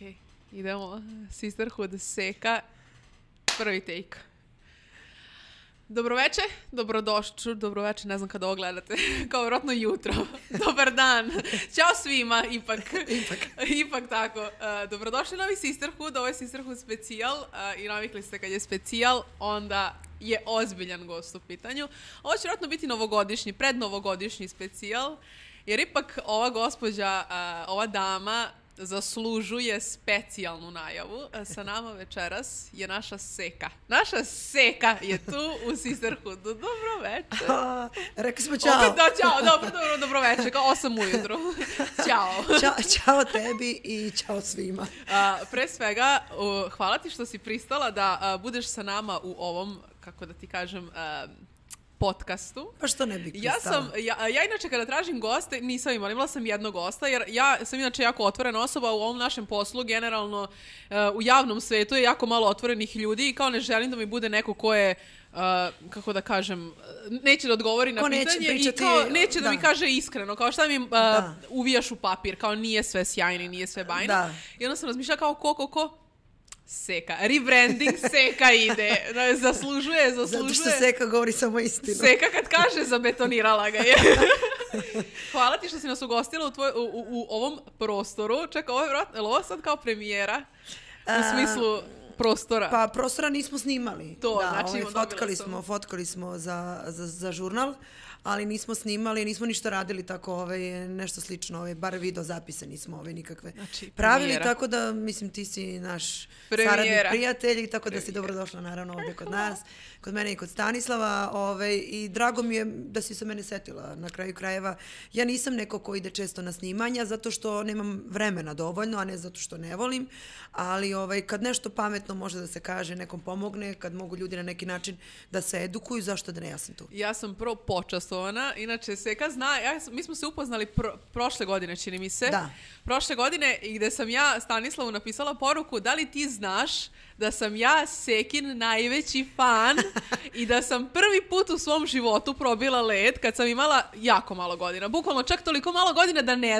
Idemo. Sisterhood Seka. Prvi take. Dobroveče, dobroveče, ne znam kada ovo gledate, kao vjerojatno jutro. Dobar dan. Ćao svima, ipak tako. Dobrodošli novi Sisterhood, ovo je Sisterhood specijal i navikli ste kad je specijal, onda je ozbiljan gost u pitanju. Ovo će vjerojatno biti novogodišnji, prednovogodišnji specijal, jer ipak ova gospođa, ova dama zaslužuje specijalnu najavu. Sa nama večeras je naša Seka. Naša Seka je tu u Sisterhoodu. Dobro večer. Rekli smo čao. Opet da, čao. Dobro večer, kao 8 ujutru. Ćao. Čao tebi i čao svima. Pre svega, hvala ti što si pristala da budeš sa nama u ovom, kako da ti kažem, podcastu. Pa što ne bih pristala? Ja inače kada tražim goste, nisam imala sam jednog gosta, jer ja sam inače jako otvorena osoba u ovom našem poslu, generalno u javnom svetu je jako malo otvorenih ljudi i kao ne želim da mi bude neko ko je, kako da kažem, neće da odgovori na pitanje i kao neće da mi kaže iskreno, kao šta mi uvijaš u papir, kao nije sve sjajno i nije sve bajno. Da. I onda sam razmišljala kao ko? Seka. Rebranding Seka ide. Zaslužuje. Zato što Seka govori samo istinu. Seka kad kaže, zabetonirala ga je. Hvala ti što si nas ugostila u ovom prostoru. Čekaj, ovo sad kao premijera? U smislu prostora. Pa prostora nismo snimali. To, da, znači fotkali smo za žurnal, ali nismo snimali, nismo ništa radili tako, nešto slično, bar video zapise nismo nikakve pravili, premijera. Tako da, mislim, ti si naš saradnik, prijatelj, tako da si dobrodošla naravno ovdje kod nas, kod mene i kod Stanislava, i drago mi je da si se mene setila na kraju krajeva. Ja nisam neko ko ide često na snimanja, zato što nemam vremena dovoljno, a ne zato što ne volim, ali kad nešto pametno može da se kaže, nekom pomogne, kad mogu ljudi na neki način da se edukuju, zašto da ne, ja sam tu. Ja sam prvo počastovana, inače Seka zna, mi smo se upoznali prošle godine, čini mi se. Da. Prošle godine, i gde sam ja Stanislavu napisala poruku, da li ti znaš da sam ja Sekin najveći fan i da sam prvi put u svom životu probila led kad sam imala jako malo godina. Bukvalno čak toliko malo godina da ne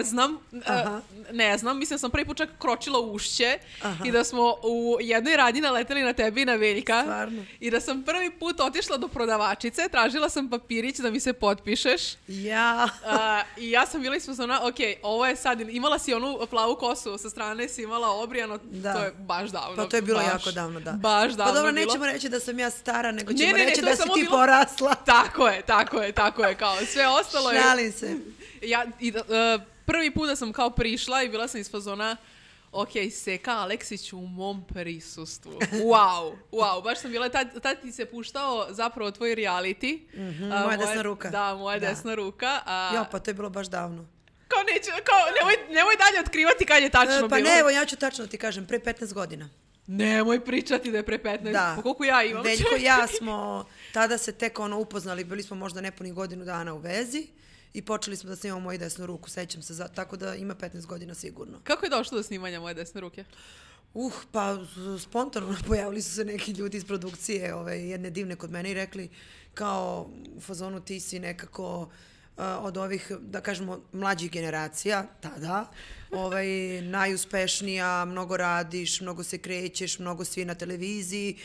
znam. Mislim sam prvi put čak kročila ušće i da smo u jednoj radnji naleteli na tebi i na Veljka. Stvarno. I da sam prvi put otišla do prodavačice, tražila sam papirić da mi se potpišeš. Ja. I ja sam bila ispozna, ovo je sad, imala si onu plavu kosu, sa strane si imala obrijano, to je baš davno. Pa to je bilo jako davno, da. Baš davno. Pa dobro, nećemo reći da sam ja stara, nego ćemo reći da si ti porasla. Tako je, kao sve ostalo je. Šalim se. Prvi put da sam kao prišla i bila sam iz fazona, Seka Aleksić u mom prisustvu. Wow, baš sam bila, tad ti se puštao zapravo tvoj reality. Moja desna ruka. Da, moja desna ruka. Pa to je bilo baš davno. Nemoj dalje otkrivati kad je tačno bilo. Pa ne, evo ja ću tačno ti kažem, pre 15 godina. Nemoj pričati da je pre 15. Da. Pa koliko ja imam? Veljko i ja smo tada se tek upoznali, bili smo možda nepunih godinu dana u vezi i počeli smo da snimamo Moju desnu ruku, sećam se, tako da ima 15 godina sigurno. Kako je došlo do snimanja Moje desne ruke? Pa spontano pojavili su se neki ljudi iz produkcije, jedne divne kod mene i rekli kao u fazonu ti si nekako od ovih, da kažemo, mlađih generacija, tada, najuspešnija, mnogo radiš, mnogo se krećeš, mnogo si na televiziji,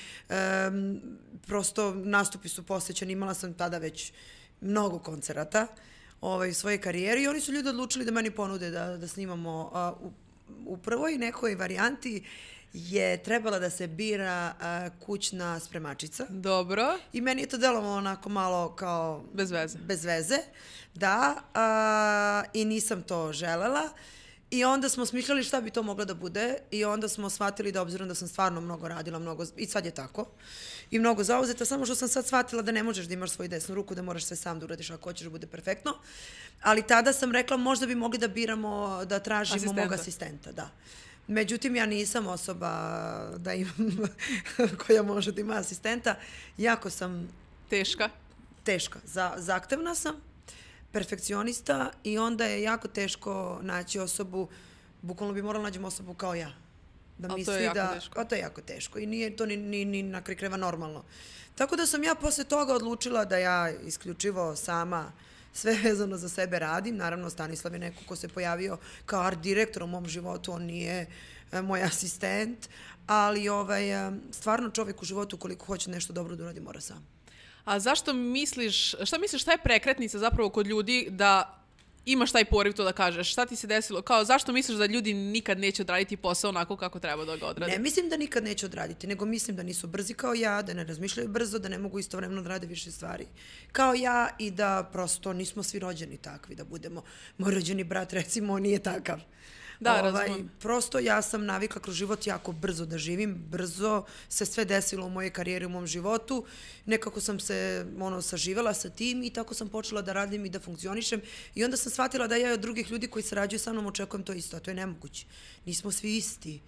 prosto nastupi su posvećeni, imala sam tada već mnogo koncerata u svojoj karijeri i oni su ljudi odlučili da meni ponude da snimamo u prvoj nekoj varijanti je trebala da se bira kućna spremačica. Dobro. I meni je to delovalo onako malo kao... Bez veze. Da. I nisam to želela. I onda smo smišljali šta bi to moglo da bude i onda smo shvatili da obzirom da sam stvarno mnogo radila, i sad je tako, i mnogo zauzeta, samo što sam sad shvatila da ne možeš da imaš svoju desnu ruku, da moraš sve sam da uradiš ako hoćeš da bude perfektno. Ali tada sam rekla možda bi mogli da biramo, da tražimo mog asistenta. Da. Međutim, ja nisam osoba da imam koja može da ima asistenta. Jako sam... Teška. Zahtevna sam, perfekcionista i onda je jako teško naći osobu, bukvalno bi morala nađem osobu kao ja. Da misli da... To je jako teško i nije to ni na kraju krajeva normalno. Tako da sam ja posle toga odlučila da ja isključivo sama sve vezano za sebe radim. Naravno, Stanislav je neko ko se pojavio kao art direktor u mom životu, on nije moj asistent, ali stvarno čovjek u životu koliko hoće nešto dobro da uradi mora sam. A zašto misliš, šta je prekretnica zapravo kod ljudi da imaš taj poriv to da kažeš? Šta ti se desilo? Kao, zašto misliš da ljudi nikad neće odraditi posao onako kako treba da ga odrade? Ne mislim da nikad neće odraditi, nego mislim da nisu brzi kao ja, da ne razmišljaju brzo, da ne mogu istovremeno da rade više stvari kao ja i da prosto nismo svi rođeni takvi da budemo. Moj rođeni brat, recimo, nije takav. Da, razumem. Prosto ja sam navikla kroz život jako brzo da živim, brzo se sve desilo u mojoj karijeri, u mom životu, nekako sam se saživela sa tim i tako sam počela da radim i da funkcionišem i onda sam shvatila da ja od drugih ljudi koji sarađuju sa mnom očekujem to isto, a to je nemoguće. Nismo svi isti.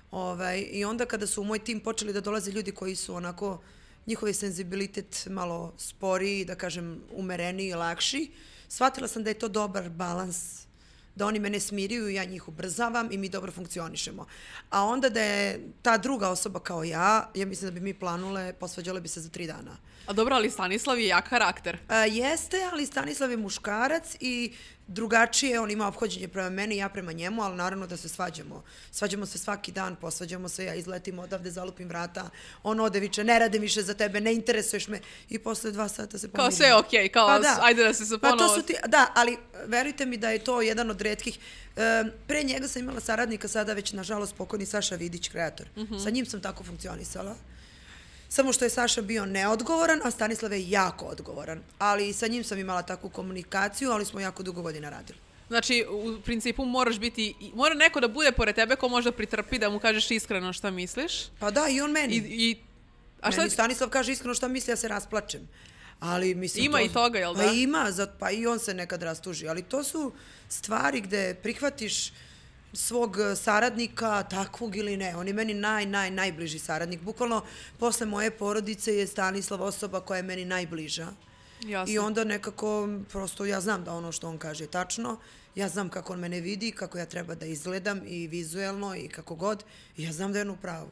I onda kada su u moj tim počeli da dolaze ljudi koji su onako, njihov senzibilitet malo sporiji, da kažem umereniji i lakši, shvatila sam da je to dobar balans, da oni mene smiruju, ja njih ubrzavam i mi dobro funkcionišemo. A onda da je ta druga osoba kao ja mislim da bi mi planule, posvađale bi se za 3 dana. A dobro, ali Stanislav je jak karakter. Jeste, ali Stanislav je muškarac i drugačije, on ima ophođenje prema meni, ja prema njemu, ali naravno da se svađamo. Svađamo se svaki dan, posvađamo se, ja izletim odavde, zalupim vrata, on ode viče, ne radim više za tebe, ne interesuješ me i posle 2 sata se pomirimo. Kao sve okej, kao ajde da se ponovo... Da, ali verujte mi da je to jedan od retkih. Pre njega sam imala saradnika, sada već nažalost pokojni Saša Vidić, kreator. Sa njim sam tako funkcionisala. Samo što je Saša bio neodgovoran, a Stanislav je jako odgovoran. Ali sa njim sam imala takvu komunikaciju, ali smo jako dugo godina radili. Znači, u principu mora neko da bude pored tebe ko može pritrpi da mu kažeš iskreno šta misliš. Pa da, i on meni. Meni Stanislav kaže iskreno šta misli, ja se rasplačem. Ali, mislim, ima i toga, jel da? Pa ima, pa i on se nekad rastuži. Ali to su stvari gde prihvatiš svog saradnika, takvog ili ne. On je meni najbliži saradnik. Bukvalno, posle moje porodice je Stanislav osoba koja je meni najbliža. Jasno. I onda nekako, prosto ja znam da ono što on kaže je tačno. Ja znam kako on mene vidi, kako ja treba da izgledam i vizuelno i kako god. I ja znam da je on u pravu.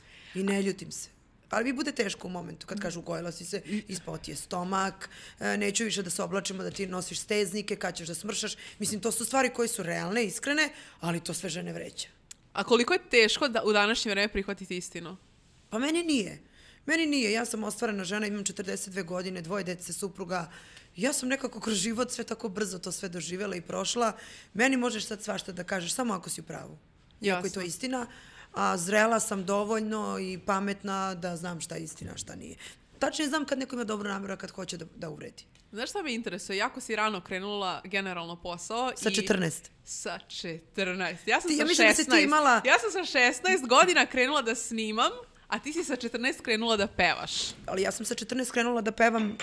I ne ljutim se. Ali mi bude teško u momentu kad kažu ugojila si se, ispao ti je stomak, neću više da se oblačimo, da ti nosiš steznike, kad ćeš da smršaš. Mislim, to su stvari koje su realne, iskrene, ali to sve žene vreća. A koliko je teško da u današnje vreme prihvatiti istinu? Pa meni nije. Meni nije. Ja sam ostvarena žena, imam 42 godine, 2 dece, supruga. Ja sam nekako kroz život sve tako brzo to sve doživjela i prošla. Meni možeš sad svašta da kažeš, samo ako si u pravu. Iako je to istina. A zrela sam dovoljno i pametna da znam šta je istina, šta nije. Tačnije znam kad neko ima dobru namjeru, kad hoće da uvredi. Znaš šta me interesuje? Jako si rano krenula generalno posao. Sa 14. Sa 14. Ja sam sa 16. Da si ti imala... Ja sam sa 16 godina krenula da snimam, a ti si sa 14 krenula da pevaš. Ali ja sam sa 14 krenula da pevam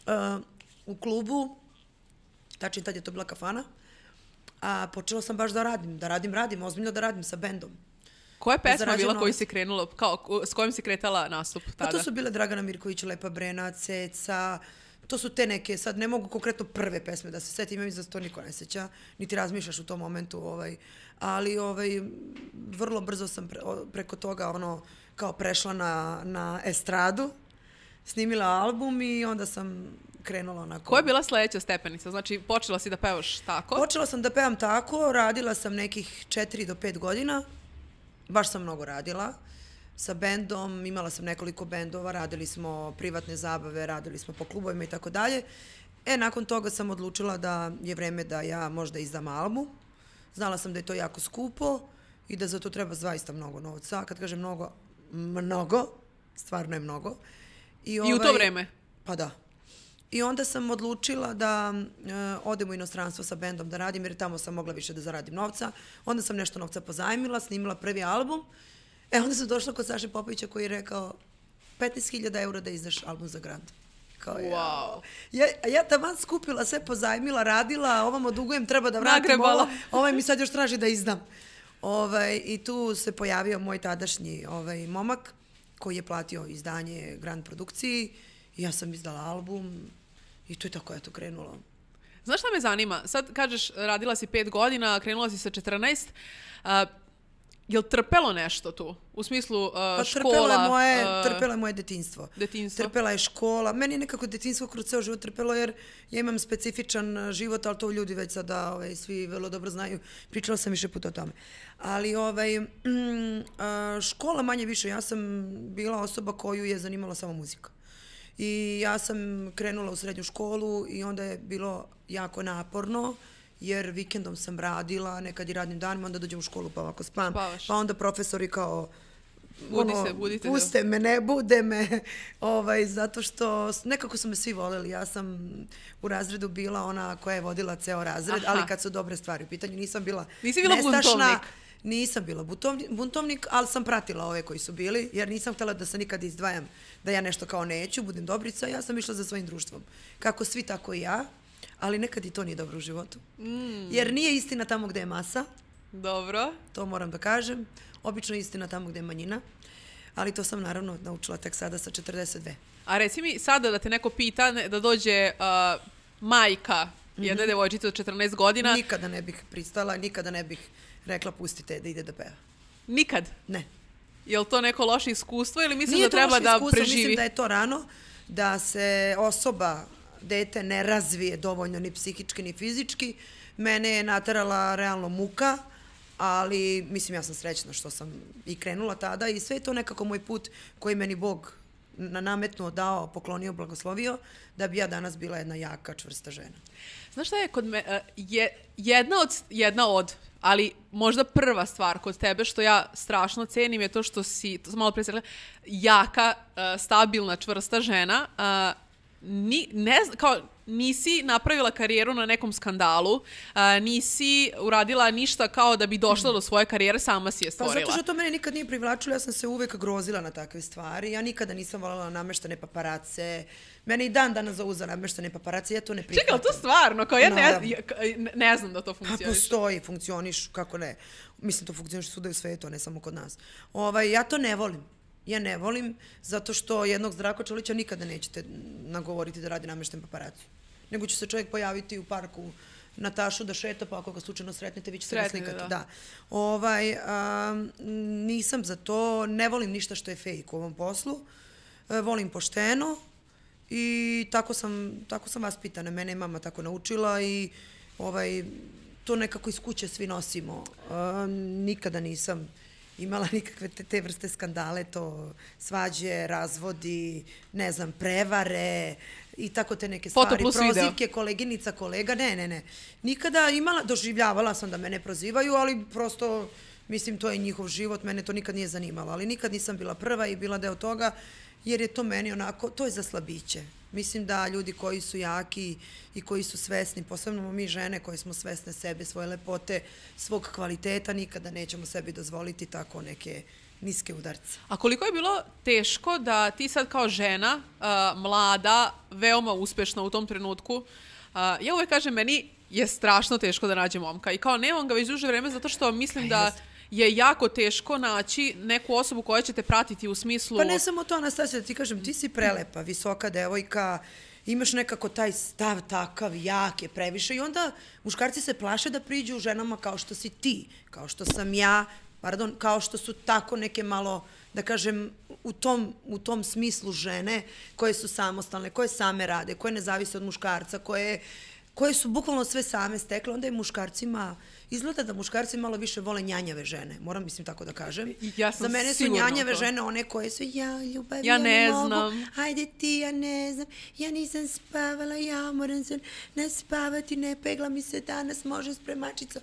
u klubu, tačnije tad je to bila kafana, a počela sam baš da radim, ozbiljno da radim sa bendom. Koja je pesma bila koju si krenula, s kojom si kretala nastup tada? Pa to su bile Dragana Mirković, Lepa Brena, Ceca, to su te neke, sad ne mogu konkretno prve pesme da se setim, imam za to niko ne seća, niti razmišljaš u tom momentu, ali vrlo brzo sam preko toga kao prešla na estradu, snimila album i onda sam krenula onako. Koja je bila sledeća stepenica? Znači, počela si da pevaš tako? Počela sam da pevam tako, radila sam nekih 4 do 5 godina. Baš sam mnogo radila sa bendom, imala sam nekoliko bendova, radili smo privatne zabave, radili smo po klubovima i tako dalje. Nakon toga sam odlučila da je vreme da ja možda izdam album. Znala sam da je to jako skupo i da za to treba zaista mnogo novca. Kad kažem mnogo, stvarno je mnogo. I u to vreme? Pa da. I onda sam odlučila da odem u inostranstvo sa bendom da radim, jer tamo sam mogla više da zaradim novca. Onda sam nešto novca pozajmila, snimila prvi album. Onda sam došla kod Saše Popovića koji je rekao 15.000 eura da izdaš album za grad. Wow. Ja taman skupila, sve pozajmila, radila, ovamo dugujem, treba da vratim ovo. Ovaj mi sad još traži da izdam. I tu se pojavio moj tadašnji momak koji je platio izdanje Grand produkciji. Ja sam izdala album i to je tako eto krenulo. Znaš šta me zanima? Sad kažeš radila si 5 godina, krenula si sa 14. je li trpelo nešto tu? U smislu pa škola? Trpelo je moje detinjstvo. Trpela je škola. Meni je nekako detinjstvo kroz ceo život trpelo jer ja imam specifičan život, ali to ljudi već sada svi vrlo dobro znaju. Pričala sam više puta o tome. Ali škola manje više. Ja sam bila osoba koju je zanimala samo muzika. I ja sam krenula u srednju školu i onda je bilo jako naporno. Jer vikendom sam radila, nekad i radnim danima, onda dođem u školu pa ovako spam. Spavaš. Pa onda profesori kao, budite puste me, ne bude me, zato što nekako su me svi voleli. Ja sam u razredu bila ona koja je vodila ceo razred, ali kad su dobre stvari u pitanju, nisam bila buntovnik? Nisam bila buntovnik, ali sam pratila ove koji su bili, jer nisam htjela da se nikad izdvajam, da ja nešto kao neću, budem dobrica, ja sam išla za svojim društvom. Kako svi, tako i ja. Ali nekad i to nije dobro u životu. Jer nije istina tamo gde je masa. Dobro. To moram da kažem. Obično je istina tamo gde je manjina. Ali to sam naravno naučila tek sada sa 42. A reci mi sada da te neko pita da dođe majka jedne devojčice od 14 godina. Nikada ne bih pristala, nikada ne bih rekla pustite da ide da peva. Nikad? Ne. Je li to neko loše iskustvo ili mislim da treba da preživi? Mislim da je to rano, da se osoba, dete ne razvije dovoljno ni psihički ni fizički. Mene je naterala realno muka, ali mislim ja sam srećna što sam i krenula tada i sve je to nekako moj put koji meni Bog nametnuo, dao, poklonio, blagoslovio, da bi ja danas bila jedna jaka, čvrsta žena. Znaš šta je kod me, jedna od, ali možda prva stvar kod tebe što ja strašno cenim je to što si, to sam malo pre rekla, jaka, stabilna, čvrsta žena, nisi napravila karijeru na nekom skandalu, nisi uradila ništa kao da bi došla do svoje karijere, sama si je stvorila. Pa zato što to mene nikad nije privlačilo, ja sam se uvek grozila na takve stvari, ja nikada nisam voljela nameštane paparace, mene i dan danas zovu za nameštane paparace, ja to ne prihvatam. Čekaj, ali to stvarno, kao ja ne znam da to funkcioniš. Pa postoji, funkcioniš, kako ne. Mislim, to funkcioniš svuda u svetu, ne samo kod nas. Ja to ne volim. Ja ne volim, zato što jednog Zdravka Čolića nikada nećete nagovoriti da radi namešten paparaciju. Nego će se čovjek pojaviti u parku Natašu da šeta, pa ako ga slučajno sretnete, vi ćete ga slikati. Da. Nisam za to, ne volim ništa što je fake u ovom poslu. Volim pošteno i tako sam vaspitana. Mene je mama tako naučila i to nekako iz kuće svi nosimo. Nikada nisam imala nikakve te vrste skandale, to svađe, razvodi, ne znam, prevare i tako te neke stvari, prozivke, koleginica, kolega, ne. Nikada doživljavala sam da mene prozivaju, ali prosto, mislim, to je njihov život, mene to nikad nije zanimalo, ali nikad nisam bila prva i bila deo toga, jer je to meni onako, to je za slabiće. Mislim da ljudi koji su jaki i koji su svesni, posebno mi žene koje smo svesne sebe, svoje lepote, svog kvaliteta, nikada nećemo sebi dozvoliti tako neke niske udarce. A koliko je bilo teško da ti sad kao žena, mlada, veoma uspešna u tom trenutku, ja uvek kažem, meni je strašno teško da nađem momka i kao nemam ga već duže vreme zato što mislim da je jako teško naći neku osobu koja će te pratiti u smislu... Pa ne samo to, Anastasija, da ti kažem, ti si prelepa, visoka devojka, imaš nekako taj stav takav, jak je previše i onda muškarci se plaše da priđu ženama kao što si ti, kao što sam ja, kao što su tako neke malo, da kažem, u tom smislu žene koje su samostalne, koje same rade, koje ne zavise od muškarca, koje su bukvalno sve same stekle, onda je muškarcima... Izgleda da muškarci malo više vole njanjave žene, moram mislim tako da kažem. Za mene su njanjave žene one koje su ja ljubav, ja ne mogu, hajde ti, ja ne znam, ja nisam spavala, ja moram se ne spavati, ne pegla mi se danas, može spremačica.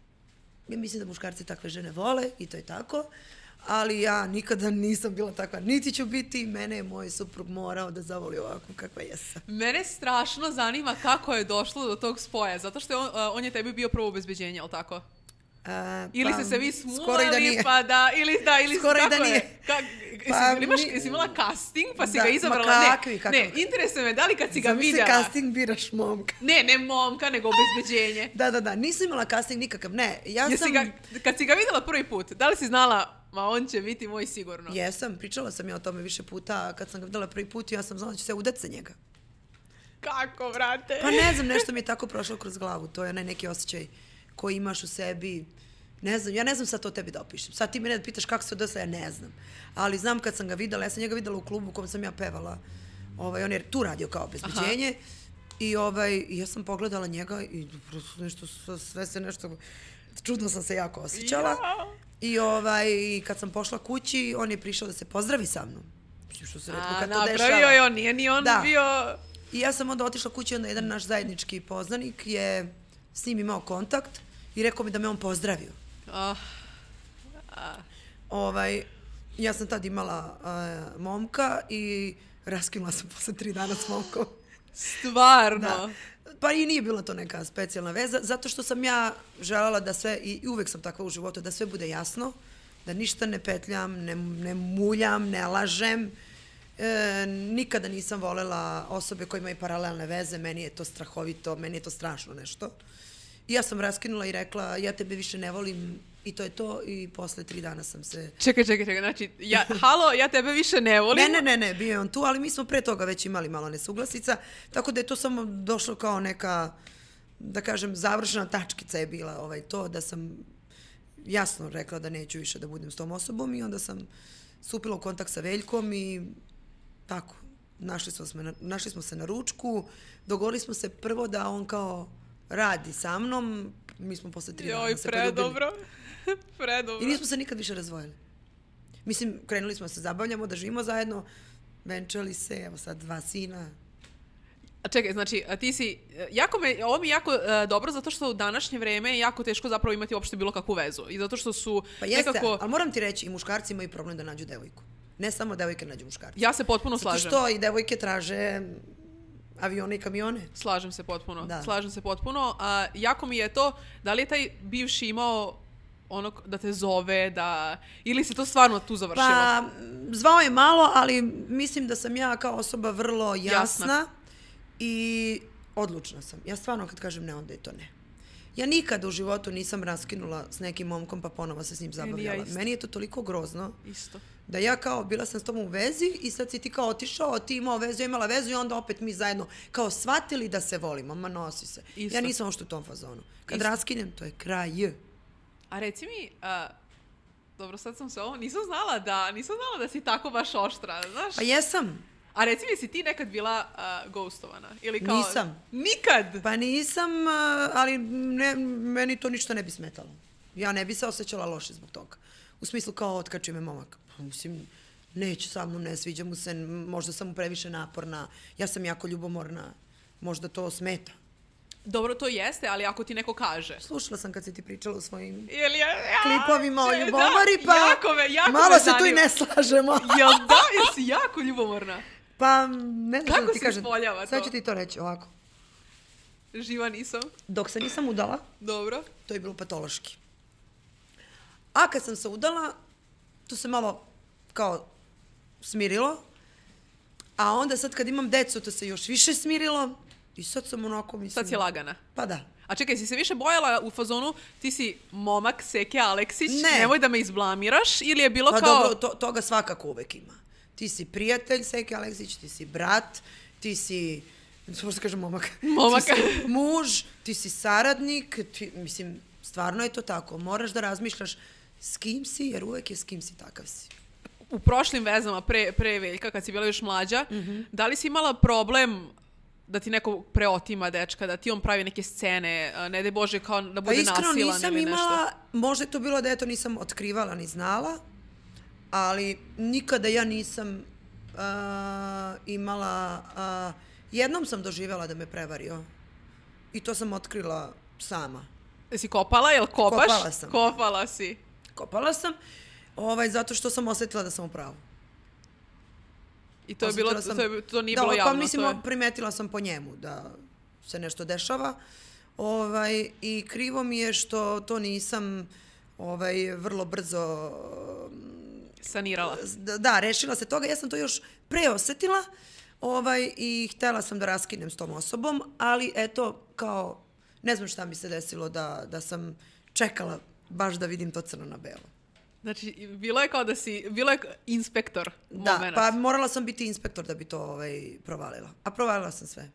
Ja mislim da muškarci takve žene vole i to je tako, ali ja nikada nisam bila takva, niti ću biti, mene je moj suprug morao da zavoli ovako kakva jesam. Mene strašno zanima kako je došlo do tog spoja, zato što on je tebi bio prvo obezbeđenje, ali tako? Ili ste se vi smulali, pa da, ili skoro i da nije. Jesi imala casting, pa si ga izabrala? Ne, interesuje me, da li kad si ga vidjela? Zamisli casting, biraš momka. Ne momka, nego obezbeđenje. Da, nisam imala casting nikakav, ne. Kad si ga vidjela prvi put, da li si znala, ma on će biti moj sigurno? Jesam, pričala sam ja o tome više puta, kad sam ga vidjela prvi put, ja sam znala da ću se udati sa njega. Kako, vrate? Pa ne znam, nešto mi je tako prošlo kroz glavu, to je onaj neki osjećaj koji imaš u sebi, Ne znam, ja ne znam sad to tebi da opišem. Sad ti mene pitaš kako se odnosila, ja ne znam. Ali znam kad sam ga videla, ja sam njega videla u klubu u kom sam ja pevala. On je tu radio kao obezbeđenje. I ja sam pogledala njega i nešto, sve se nešto, čudno sam se jako osjećala. I kad sam pošla kući, on je prišao da se pozdravi sa mnom. Što se retko kad to dešava. Napravio je on, nije ni on bio... I ja sam onda otišla kući, onda jedan naš zajednički poznanik je s njim imao kontakt i rekao mi da me on pozdravio. Ja sam tad imala momka i raskinula sam posle 3 dana s momkom. Stvarno? Da. Pa i nije bila to neka specijalna veza, zato što sam ja željela da sve, i uvek sam takva u životu, da sve bude jasno, da ništa ne petljam, ne muljam, ne lažem. Nikada nisam volela osobe koje imaju paralelne veze, meni je to strahovito, meni je to strašno nešto. I ja sam raskinula i rekla, ja tebe više ne volim i to je to i posle 3 dana sam se... Čekaj, znači, halo, ja tebe više ne volim? Ne, bio je on tu, ali mi smo pre toga već imali malo nesuglasica, tako da je to samo došlo kao neka, da kažem, završena tačkica je bila to da sam jasno rekla da neću više da budem s tom osobom i onda sam stupila u kontakt sa Veljkom i tako, našli smo se na ručku, dogovorili smo se prvo da on kao radi sa mnom, mi smo posle 3 dana se poljubili. Predobro. I nismo se nikad više razvojili. Mislim, krenuli smo se zabavljamo, da živimo zajedno, venčali se, evo sad 2 sina. A čekaj, znači, ti si, ovo mi je jako dobro zato što u današnje vreme je jako teško zapravo imati uopšte bilo kakvu vezu. I zato što su pa jeste, nekako... ali moram ti reći, i muškarci imaju problem da nađu devojku. Ne samo devojke nađu muškarci. Ja se potpuno slažem. Zato što i devojke traže avione i kamione. Slažem se potpuno. Jako mi je to, da li je taj bivši imao da te zove, ili se to stvarno tu završilo? Pa, zvao je malo, ali mislim da sam ja kao osoba vrlo jasna. I odlučna sam. Ja stvarno kad kažem ne, onda je to ne. Ja nikada u životu nisam raskinula s nekim momkom pa ponovo se s njim zabavljala. Meni je to toliko grozno. Isto. Da ja kao bila sam s tom u vezi i sad si ti kao otišao, ti imao vezu, ja imala vezu i onda opet mi zajedno kao shvatili da se volimo. Ma nosi se. Isto. Ja nisam ošto u tom fazonu. Kad raskinem, to je kraj. A reci mi, dobro sad sam se nisam znala da si tako baš oštra, znaš? Pa jesam. A reci mi, si ti nekad bila ghostovana? Ili kao... Nisam. Nikad? Pa nisam, ali meni to ništa ne bi smetalo. Ja ne bi se osjećala loše zbog toga. U smislu kao otkači me momak. Mislim, neće sa mnom, ne sviđa mu se, možda sam mu previše naporna, ja sam jako ljubomorna, možda to smeta. Dobro, to jeste, ali ako ti neko kaže. Slušala sam kad si ti pričala o svojim klipovima o ljubomori, pa jako malo se tu i ne slažemo. Jel da? Jel si jako ljubomorna? Pa, ne znam kako da ti kažem. Kako se spoljava to? Sad ću ti to reći ovako. Živa nisam. Dok se nisam udala, dobro, to je bilo patološki. A kad sam se udala, to se malo kao smirilo. A onda sad kad imam decu, to se još više smirilo. I sad sam onako, mislim... Sad si lagana. Pa da. A čekaj, si se više bojala u fazonu, ti si momak Seke Aleksić, nemoj da me izblamiraš, ili je bilo pa kao... Pa dobro, toga svakako uvek ima. Ti si prijatelj Seke Aleksić, ti si brat, ti si, što se kaže momak, ti si muž, ti si saradnik, mislim, stvarno je to tako. Moraš da razmišljaš s kim si, jer uvek je s kim si, takav si. U prošlim vezama, pre Veljka, kad si bila još mlađa, da li si imala problem da ti neko preotima dečka, da ti on pravi neke scene, ne daj Bože, kao da bude nasilan ili nešto? Pa iskreno nisam imala, možda je to bilo da eto nisam otkrivala ni znala, ali nikada ja nisam imala, jednom sam doživjela da me prevario i to sam otkrila sama. Jesi kopala, jel kopaš? Kopala sam. Kopala si. Kopala sam, zato što sam osjetila da sam u pravu. I to je bilo, to nije bilo javno. Pa mislim, primetila sam po njemu da se nešto dešava. I krivo mi je što to nisam vrlo brzo sanirala. Da, rešila se toga. Ja sam to još preosetila i htjela sam da raskinem s tom osobom, ali eto, kao, ne znam šta mi se desilo da sam čekala baš da vidim to crno na belo. Znači, bilo je kao da si, bilo je inspektor moment. Da, pa morala sam biti inspektor da bi to provalila. A provalila sam sve.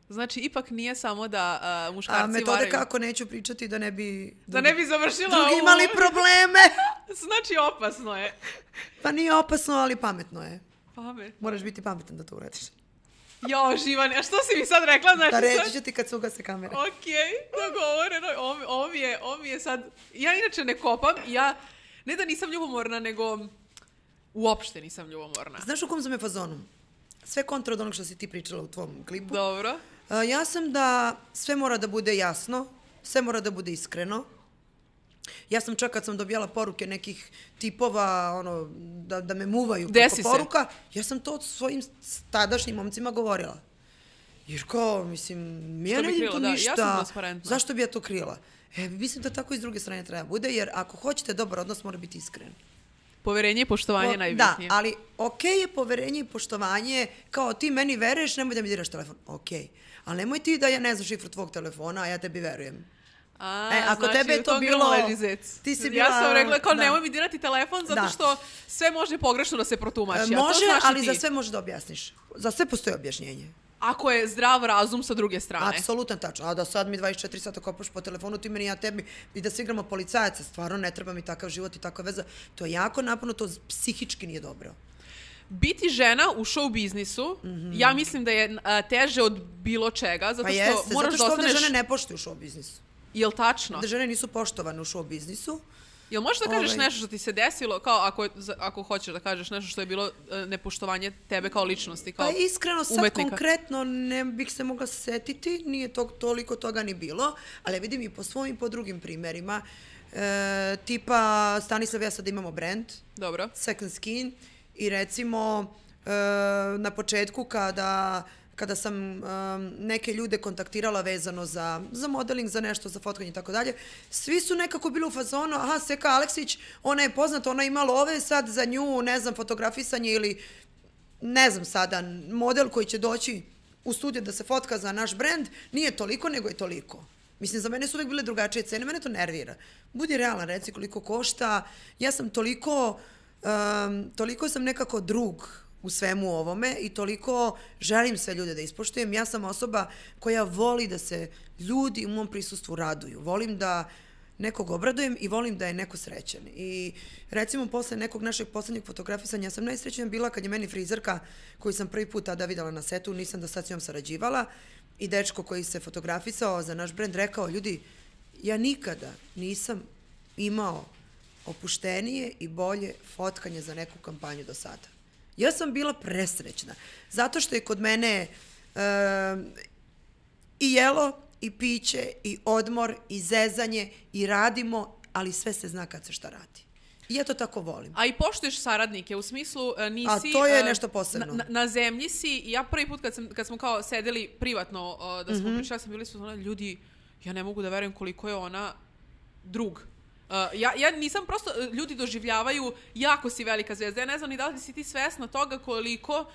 Znači, ipak nije samo da muškarci varaju. Metode kako neću pričati da ne bi... Da ne bi završila drugi imali probleme. Znači, opasno je. Pa nije opasno, ali pametno je. Pametno. Moraš biti pametan da to uradiš. Jo, Živane, a što si mi sad rekla? Znači, da reći ću ti kad se ugase kamere. Okej, dogovoreno. Ovo mi je sad... Ja inače ne kopam. Ja ne da nisam ljubomorna, nego uopšte nisam ljubomorna. Znaš u kom sam je fazonu? Sve kontra od onog što si ti pričala u tvom klipu. Dobro. Ja sam da sve mora da bude jasno, sve mora da bude iskreno. Ja sam čak kad sam dobijala poruke nekih tipova, ono, da me muvaju preko poruka, ja sam to svojim tadašnjim momcima govorila. Jer kao, mislim, ja ne vidim tu ništa. Ja sam transparentna. Zašto bi ja to krila? Mislim da tako i s druge strane treba bude, jer ako hoćete dobar odnos, mora biti iskren. Poverenje i poštovanje je najbitnije. Da, ali okej je poverenje i poštovanje, kao ti meni veruješ, nemoj da mi diraš telefon. Okej. Ali nemoj ti da ja ne znam šifru tvog telefona, a ja tebi verujem. Ako znači, tebe je to bilo... Ti si bila... Ja sam rekla kao nemoj mi dirati telefon zato što sve može pogrešno da se protumači. Može, ali za sve možeš da objasniš. Za sve postoji objašnjenje. Ako je zdrav razum sa druge strane. Apsolutno tačno. A da sad mi 24 sata kopaš po telefonu, ti meni, ja tebi, i da se igramo policajaca, stvarno ne treba mi takav život i takva veza. To je jako naporno, to psihički nije dobro. Biti žena u show biznisu, ja mislim da je teže od bilo čega, zato što moraš da ostaneš... Zato što ovdje žene ne poštuju u show biznisu. Jel tačno? Da žene nisu poštovane u show biznisu. Jel možeš da kažeš nešto što ti se desilo, kao ako hoćeš da kažeš nešto što je bilo nepoštovanje tebe kao ličnosti, kao umetnika? Pa iskreno, sad konkretno ne bih se mogla setiti, nije toliko toga ni bilo, ali vidim i po svojim i po drugim primjerima. Tipa, Stanislav, ja sad imamo brand, dobro. Second Skin, i recimo na početku kada sam neke ljude kontaktirala vezano za modeling, za nešto, za fotkanje i tako dalje, svi su nekako bili u fazonu, aha, Seka Aleksić, ona je poznata, ona je imala ove, sad za nju, ne znam, fotografisanje ili, ne znam sada, model koji će doći u studio da se fotka za naš brand, nije toliko, nego je toliko. Mislim, za mene su uvijek bile drugačije cene, mene to nervira. Budi realan, reci koliko košta, ja sam toliko sam nekako drug u svemu ovome i toliko želim sve ljude da ispoštujem. Ja sam osoba koja voli da se ljudi u mom prisustvu raduju. Volim da nekog obradujem i volim da je neko srećan. I recimo posle nekog našeg poslednjeg fotografisanja sam najsrećnija bila kad je meni frizerka koju sam prvi put tada videla na setu, nisam da sad s njom sarađivala, i dečko koji se fotografisao za naš brend rekao, ljudi, ja nikada nisam imao opuštenije i bolje fotkanje za neku kampanju do sada. Ja sam bila presrećna, zato što je kod mene i jelo, i piće, i odmor, i zezanje, i radimo, ali sve se zna kad se šta radi. I ja to tako volim. A i poštuješ saradnike, u smislu nisi... A to je nešto posebno. Na zemlji si, ja prvi put kad smo kao sedeli privatno, da smo pričali, sam bili su ljudi, ja ne mogu da verujem koliko je ona drug. Ja nisam prosto, ljudi doživljavaju, jako si velika zvezda, ja ne znam ni da li si ti svesna toga koliko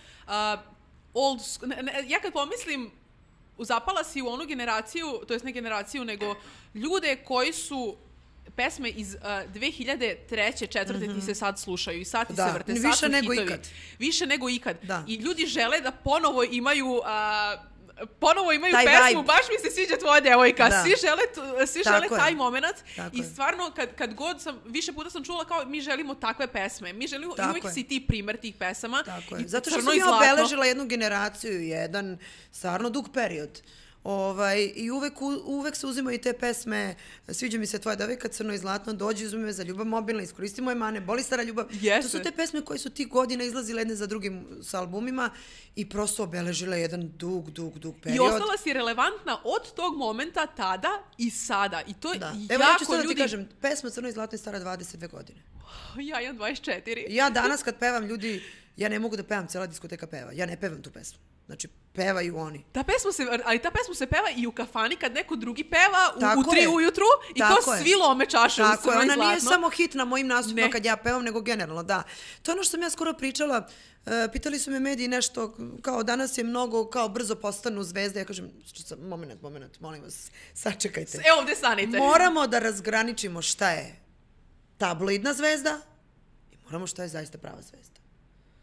ja kad pomislim, zapala si u onu generaciju, to jest ne generaciju, nego ljude koji su pesme iz 2003. 2004. ti se sad slušaju i sad ti se vrte, sad su hitovi. Više nego ikad. I ljudi žele da ponovo imaju pesmu, baš mi se sviđa tvoja devojka, svi žele taj moment i stvarno kad god više puta sam čula kao mi želimo takve pesme, mi želimo, i uvijek si ti primer tih pesama. Zato što sam ja obeležila jednu generaciju, jedan stvarno dug period. I uvek se uzimaju te pesme, sviđa mi se tvoja devojka, crno i zlatno, dođi, uzmi me za ljubav mobilna, iskoristi moje mane, boli stara ljubav. To su te pesme koje su tih godina izlazile jedne za drugim sa albumima i prosto obeležile jedan dug period. I ostala si relevantna od tog momenta tada i sada. I to je jako ljudi... Evo ja ću sada ti kažem, pesma Crno i zlatno je stara 22 godine. Ja imam 24. Ja danas kad pevam ljudi, ja ne mogu da pevam, cela diskoteka peva. Ja ne pevam tu pesmu. Znači, pevaju oni. Ali ta pesma se peva i u kafani kad neko drugi peva u 3 ujutru i to svi lome čaše u crno i zlatno. Ona nije samo hit na mojim nastupima kad ja pevam, nego generalno, da. To je ono što sam ja skoro pričala, pitali su me mediji nešto, kao danas je mnogo, kao brzo postanu zvezde. Ja kažem, moment, molim vas, sačekajte. Evo ovdje stanite. Moramo da razgraničimo šta je tabloidna zvezda i moramo šta je zaista prava zvezda.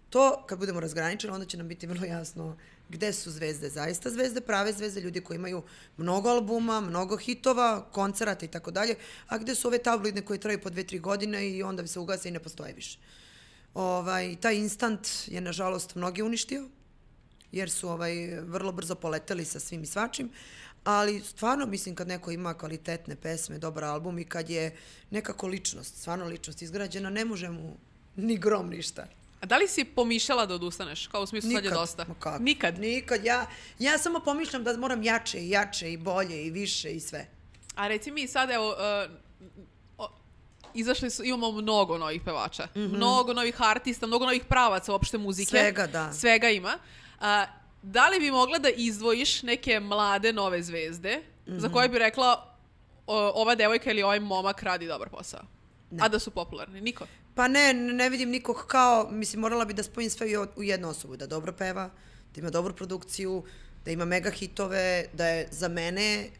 To kad budemo razgraničili, onda će nam biti vrlo jasno gde su zvezde, zaista zvezde, prave zvezde, ljudi koji imaju mnogo albuma, mnogo hitova, koncerata i tako dalje, a gde su ove tabloidne koje traju po 2-3 godine i onda se ugase i ne postoje više. Taj instant je, nažalost, mnogi uništio, jer su vrlo brzo poleteli sa svim i svačim, ali stvarno mislim kad neko ima kvalitetne pesme, dobar album i kad je nekako ličnost, stvarno ličnost izgrađena, ne može mu ni grom ništa. A da li si pomišljala da odustaneš? Kao u smislu sad je dosta? Nikad. Nikad. Ja samo pomišljam da moram jače i jače i bolje i više i sve. A reci mi sad, evo, izašli su, imamo mnogo novih pevača, mnogo novih artista, mnogo novih pravaca uopšte muzike. Svega, da. Svega ima. Da li bi mogla da izdvojiš neke mlade nove zvezde za koje bi rekla ova devojka ili ovaj momak radi dobar posao? Ne. A da su popularni? Niko? Pa ne vidim nikog kao, mislim, morala bi da spojim sve u jednu osobu, da dobro peva, da ima dobru produkciju, da ima mega hitove, da je za mene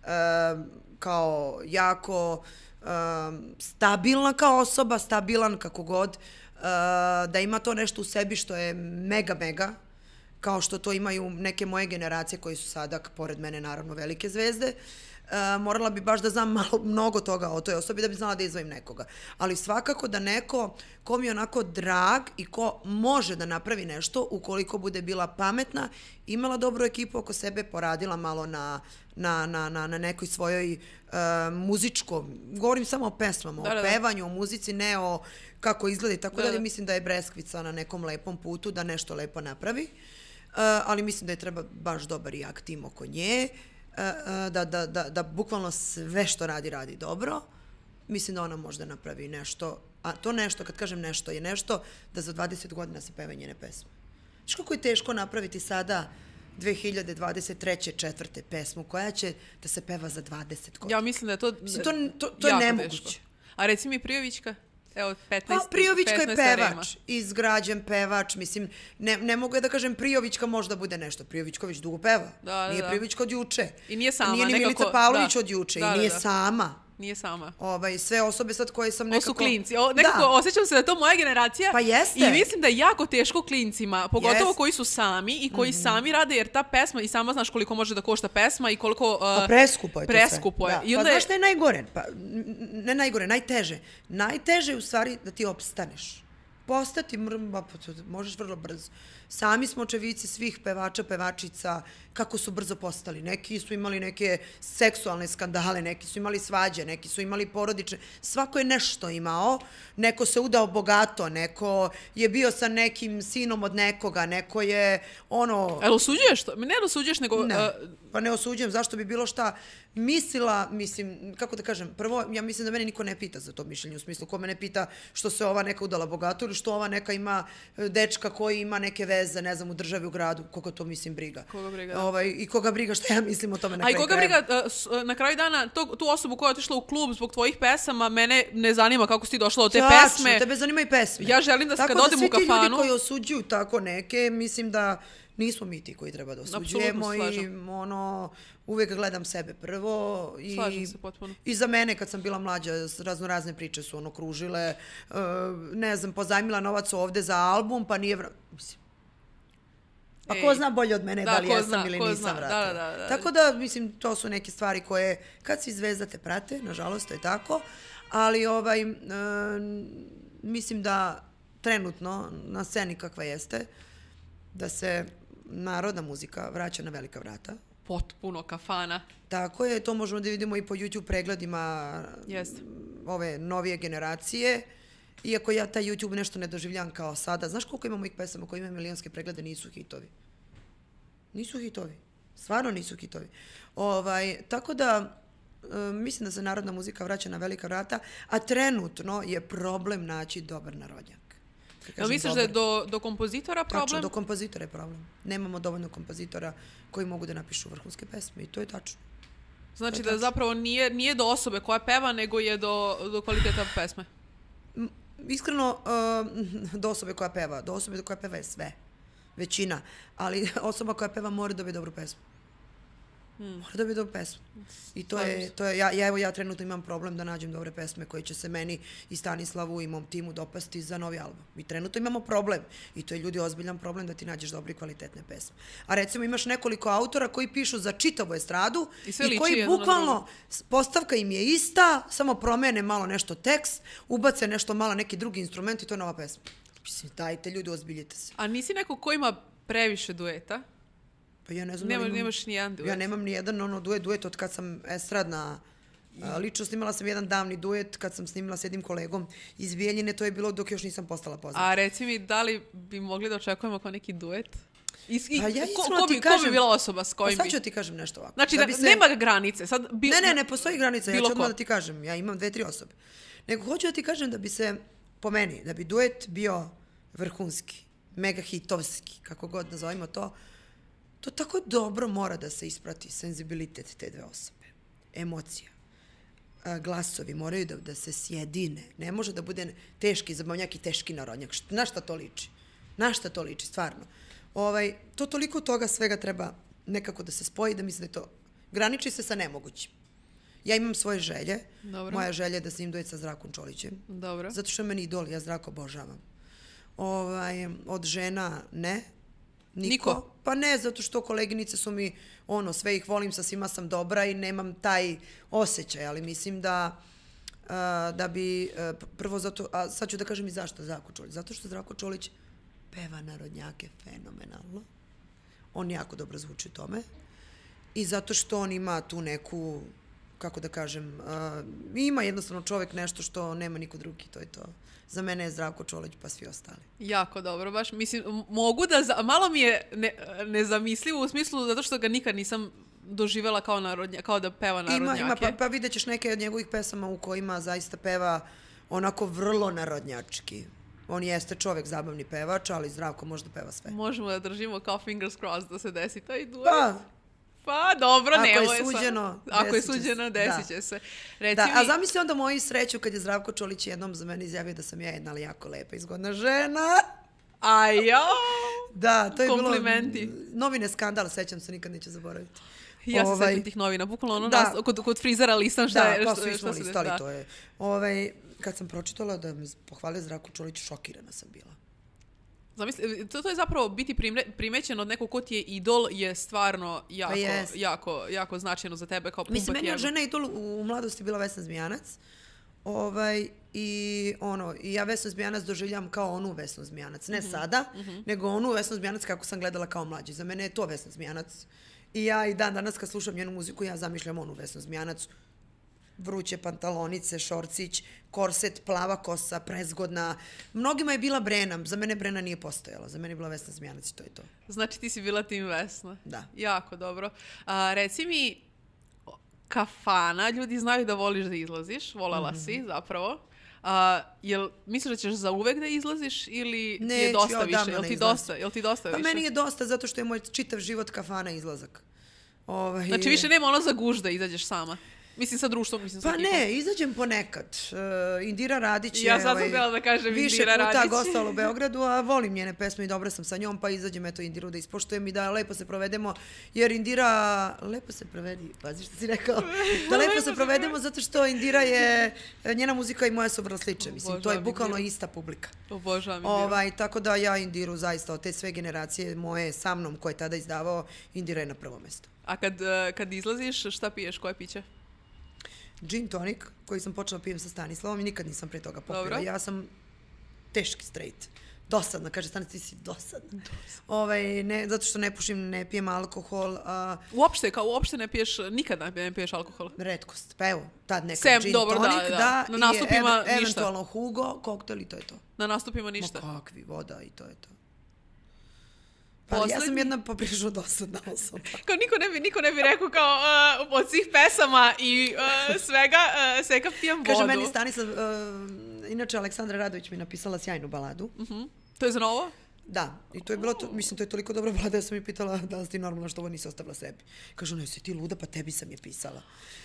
kao jako stabilna kao osoba, stabilan kako god, da ima to nešto u sebi što je mega, kao što to imaju neke moje generacije koji su sada, pored mene, naravno, velike zvezde. Morala bi baš da znam mnogo toga o toj osobi da bi znala da izdvojim nekoga. Ali svakako da neko ko mi je onako drag i ko može da napravi nešto ukoliko bude bila pametna, imala dobru ekipu oko sebe, poradila malo na nekoj svojoj muzičkom, govorim samo o pesmama, o pevanju, o muzici, ne o kako izgleda i tako dalje. Mislim da je Breskvica na nekom lepom putu da nešto lepo napravi, ali mislim da je treba baš dobar i jak tim oko nje, da bukvalno sve što radi dobro. Mislim da ona možda napravi nešto, a to nešto, kad kažem nešto, je nešto da za 20 godina se peva njene pesme. Znaš kako je teško napraviti sada 2023. 4. pesmu koja će da se peva za 20 godina. Ja mislim da je to to je nemoguće. Teško. A reci mi Prijovićka? Evo, 15. Pa Prijovićka je pevač, izgrađen pevač, mislim, ne mogu da kažem Prijovićka možda bude nešto. Prijovićka već dugo peva. Nije Prijovićka od juče. I nije sama. Nije ni Milica Pavlović od juče. I nije sama. Nije sama. Sve osobe sad koje sam nekako... Ovo su klinci. Nekako osjećam se da je to moja generacija. Pa jeste. I mislim da je jako teško klincima, pogotovo koji su sami i koji sami rade, jer ta pesma, i sama znaš koliko može da košta pesma i koliko... Pa preskupo je to sve. Preskupo je. Pa znaš šta je najgore? Pa, ne najgore, najteže. Najteže je u stvari da ti opstaneš. Postati možeš vrlo brzo. Sami smo očevici svih pevača, pevačica, kako su brzo postali. Neki su imali neke seksualne skandale, neki su imali svađe, neki su imali porodične. Svako je nešto imao. Neko se udao bogato, neko je bio sa nekim sinom od nekoga, neko je ono... Ali osuđuješ to? Ne osuđuješ, nego... Ne, pa ne osuđujem. Zašto bi bilo šta mislila, mislim, kako da kažem, prvo, ja mislim da mene niko ne pita za to mišljenje, u smislu, ko me ne pita što se ova neka udala bogato ili što ova neka ima dečka koji ima neke veze, ne znam, u državi, u gradu, koga to mislim briga. Koga briga. I koga briga šta ja mislim o tome na kraju. A i koga briga, na kraju dana, tu osobu koja je otišla u klub zbog tvojih pesama, mene ne zanima kako si ti došla od te pesme. Tačno, tebe zanima i pesme. Ja želim da kad odem u kafanu... Tako da svi ti ljudi koji osuđuju tako neke, mislim da nismo mi ti koji treba da osuđujemo i uvijek gledam sebe prvo. Slažem se potpuno. I za mene kad sam bila mlađa, razne priče su kružile, ne znam, pozajmila novac ovde za album, pa nije... Mislim, pa ko zna bolje od mene da li jesam ili nisam vratila. Da. Tako da, mislim, to su neke stvari koje, kad si zvezda te prate, nažalost, to je tako, ali mislim da trenutno na sceni kakva jeste, da se narodna muzika vraća na velika vrata. Potpuno kafana. Tako je, to možemo da vidimo i po YouTube pregledima ove novije generacije. Iako ja taj YouTube nešto ne doživljam kao sada. Znaš koliko ima mojih pesama koji imaju milijonske preglede, nisu hitovi. Nisu hitovi. Stvarno nisu hitovi. Tako da, mislim da se narodna muzika vraća na velika vrata, a trenutno je problem naći dobar narodnjak. Misliš da je do kompozitora problem? Tačno, do kompozitora je problem. Nemamo dovoljno kompozitora koji mogu da napišu vrhunske pesme i to je tačno. Znači da zapravo nije do osobe koja peva, nego je do kvaliteta pesme. Iskreno, do osobe koja peva je sve. Većina. Ali osoba koja peva mora dobiti dobru pesmu. Mora da bi dobro pesma. I to je ja trenutno imam problem da nađem dobre pesme koje će se meni i Stanislavu i mom timu dopasti za novi album. Mi trenutno imamo problem i to je ljudi ozbiljan problem da ti nađeš dobre i kvalitetne pesme. A recimo imaš nekoliko autora koji pišu za čitavu estradu i koji bukvalno postavka im je ista, samo promene malo nešto tekst, ubace nešto malo neki drugi instrument i to je nova pesma. Mislim, dajte ljudi, ozbiljite se. A nisi neko ko ima previše dueta? Pa ja ne znam. Nemaš ni jedan duet? Ja nemam ni jedan duet od kad sam estradna ličnost. Imala sam jedan davni duet kad sam snimila s jednim kolegom iz Bijeljine. To je bilo dok još nisam postala poznata. A reci mi, da li bi mogli da očekujemo kao neki duet? Pa ja ko bi bila osoba s kojim bi? Pa sad ću ti kažem nešto ovako. Znači, nema granice. Ne postoji granica. Ja ću odmah da ti kažem. Ja imam 2-3 osobe. Nego hoću da ti kažem da bi se, po meni, da bi duet bio vrhunski, mega hitovski, kako god nazovimo to, to tako dobro mora da se isprati senzibilitet te dve osobe. Emocija. Glasovi moraju da se sjedine. Ne može da bude teški zabavnjak i teški narodnjak. Na šta to liči? Na šta to liči, stvarno? To toliko toga svega treba nekako da se spoji, da mislim da je to graniči se sa nemogućim. Ja imam svoje želje. Dobro. Moja želja je da snimim duet sa Zdravkom Čolićem. Dobro. Zato što je meni idol, ja Zdravko obožavam. Od žena ne. Niko? Pa ne, zato što koleginice su mi, sve ih volim, sa svima sam dobra i nemam taj osjećaj, ali mislim da bi, prvo zato, a sad ću da kažem i zašto Zdravko Čolić. Zato što Zdravko Čolić peva narodnjake fenomenalno. On jako dobro zvuči u tome. I zato što on ima tu neku, kako da kažem, ima jednostavno čovek nešto što nema niko drugi, to je to. Za mene je Zdravko Čolić pa svi ostali. Jako dobro, baš. Mislim, mogu da, malo mi je nezamislivo u smislu zato što ga nikad nisam doživjela kao da peva narodnjake. Ima, pa vidjet ćeš neke od njegovih pesama u kojima zaista peva onako vrlo narodnjački. On jeste čovek, zabavni pevač, ali Zdravko može da peva sve. Možemo da držimo kao fingers crossed da se desi taj duet. Pa, dobro, ako je suđeno, desit će se. A zamisli onda moju sreću kad je Zdravko Čolić jednom za mene izjavio da sam ja jedna ali jako lepa, izgodna žena. Ajo! Da, to je komplimenti. Bilo novine Skandal, sećam se, nikad neću zaboraviti. Ja se sećam tih novina, bukvalno kod frizera listam šta je. Da, svi smo listali, to je. Kad sam pročitala da me pohvalio Zdravko Čolić, šokirana sam bila. Zamisli, to je zapravo biti primećen od nekog ko ti je idol je stvarno jako značajno za tebe kao pumpa. Mislim, meni je žena idol u mladosti bila Vesna Zmijanac. I ja Vesnu Zmijanac doživljam kao onu Vesnu Zmijanac. Ne sada, nego onu Vesnu Zmijanac kako sam gledala kao mlađi. Za mene je to Vesna Zmijanac. I ja i danas kad slušam njenu muziku, ja zamišljam onu Vesnu Zmijanac. Vruće pantalonice, šorcić, korset, plava kosa, prezgodna. Mnogima je bila Brena. Za mene Brena nije postojala. Za mene je bila Vesna Zmijanac i to je to. Znači ti si bila tim Vesna. Da. Jako dobro. Reci mi, kafana, ljudi znaju da voliš da izlaziš. Volela si zapravo. Jel misliš da ćeš za uvek da izlaziš ili je dosta više? Jel ti dosta više? Pa meni je dosta zato što je moj čitav život kafana izlazak. Znači više nema ono za gužda izađeš sama. Mislim sa društvom, mislim sa ekipom. Pa ne, izađem ponekad. Indira Radić je ja sad sam htjela da kažem više puta gostala u Beogradu, a volim njene pesme i dobra sam sa njom, pa izađem Indiru da ispoštujem i da lepo se provedemo, jer Indira, lepo se provedi, pazi što si rekao, da lepo se provedemo zato što Indira je, njena muzika i moja su vrlo slične, mislim, to je bukvalno ista publika. Obožavam Indiru. Tako da ja Indiru zaista od te sve generacije moje sa mnom koje je tada izdavao, Indira je na prvo mesto. A kad izlaziš, šta piješ, koje piće? Gin tonic, koji sam počela pijem sa Stanislavom i nikad nisam pre toga popila. Dobro. Ja sam teški straight. Dosadna, kaže Stanislav, ti si dosadna. Zato što ne pušim, ne pijem alkohol. Uopšte ne piješ, nikad ne piješ alkohol? Retkost. Pa evo, tad nekad gin tonic, da. Na nastupima i eventualno Hugo, koktel i to je to. Na nastupima ništa? Ma kakvi, voda i to je to. Pa ja sam jedna poprilično dosadna osoba. Kao niko ne bi rekao kao od svih pesama i svega seka pijem vodu. Kaže meni Stanislav, inače Aleksandra Radović mi napisala sjajnu baladu. To je za novo? Da, i to je bilo, mislim, to je toliko dobra balada da sam mi pitala da li ti normalno što ovo nisi ostavila sebi. Kaže, ne, si ti luda, pa tebi sam je pisala.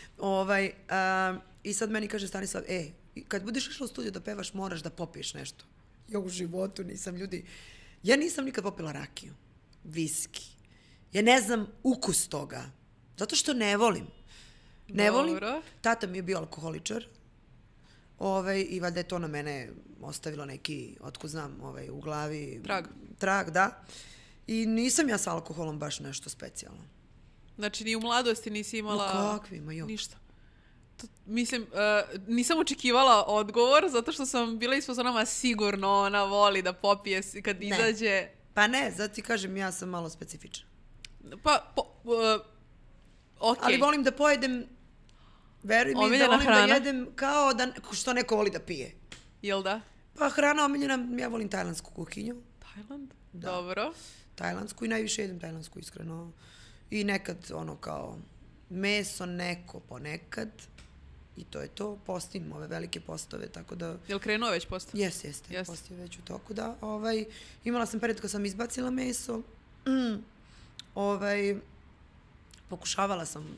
I sad meni kaže Stanislav, kad budeš išla u studiju da pevaš, moraš da popiješ nešto. Ja u životu ja nisam nikad popila rakiju. Viski. Ja ne znam ukus toga. Zato što ne volim. Ne volim. Tata mi je bio alkoholičar. I valjda je to na mene ostavilo neki, otko znam, u glavi. Trag, da. I nisam ja sa alkoholom baš nešto specijalno. Znači, ni u mladosti nisi imala... No kakvima, jo. Ništa. Mislim, nisam očekivala odgovor, zato što sam bila ispozorama sigurno ona voli da popije kad izađe. Pa ne, zato ti kažem, ja sam malo specifična. Okej. Ali volim da pojedem, veruj mi, da volim da jedem kao što neko voli da pije. Jel da? Pa hrana omiljena, ja volim tajlandsku kuhinju. Tajland? Da. Dobro. Tajlandsku i najviše jedem tajlandsku, iskreno. I nekad, kao meso neko ponekad. I to je to. Postim ove velike postove, tako da... Jel krenuo već post? Jeste. Post je već u toku, da. Imala sam period kad sam izbacila meso. Pokušavala sam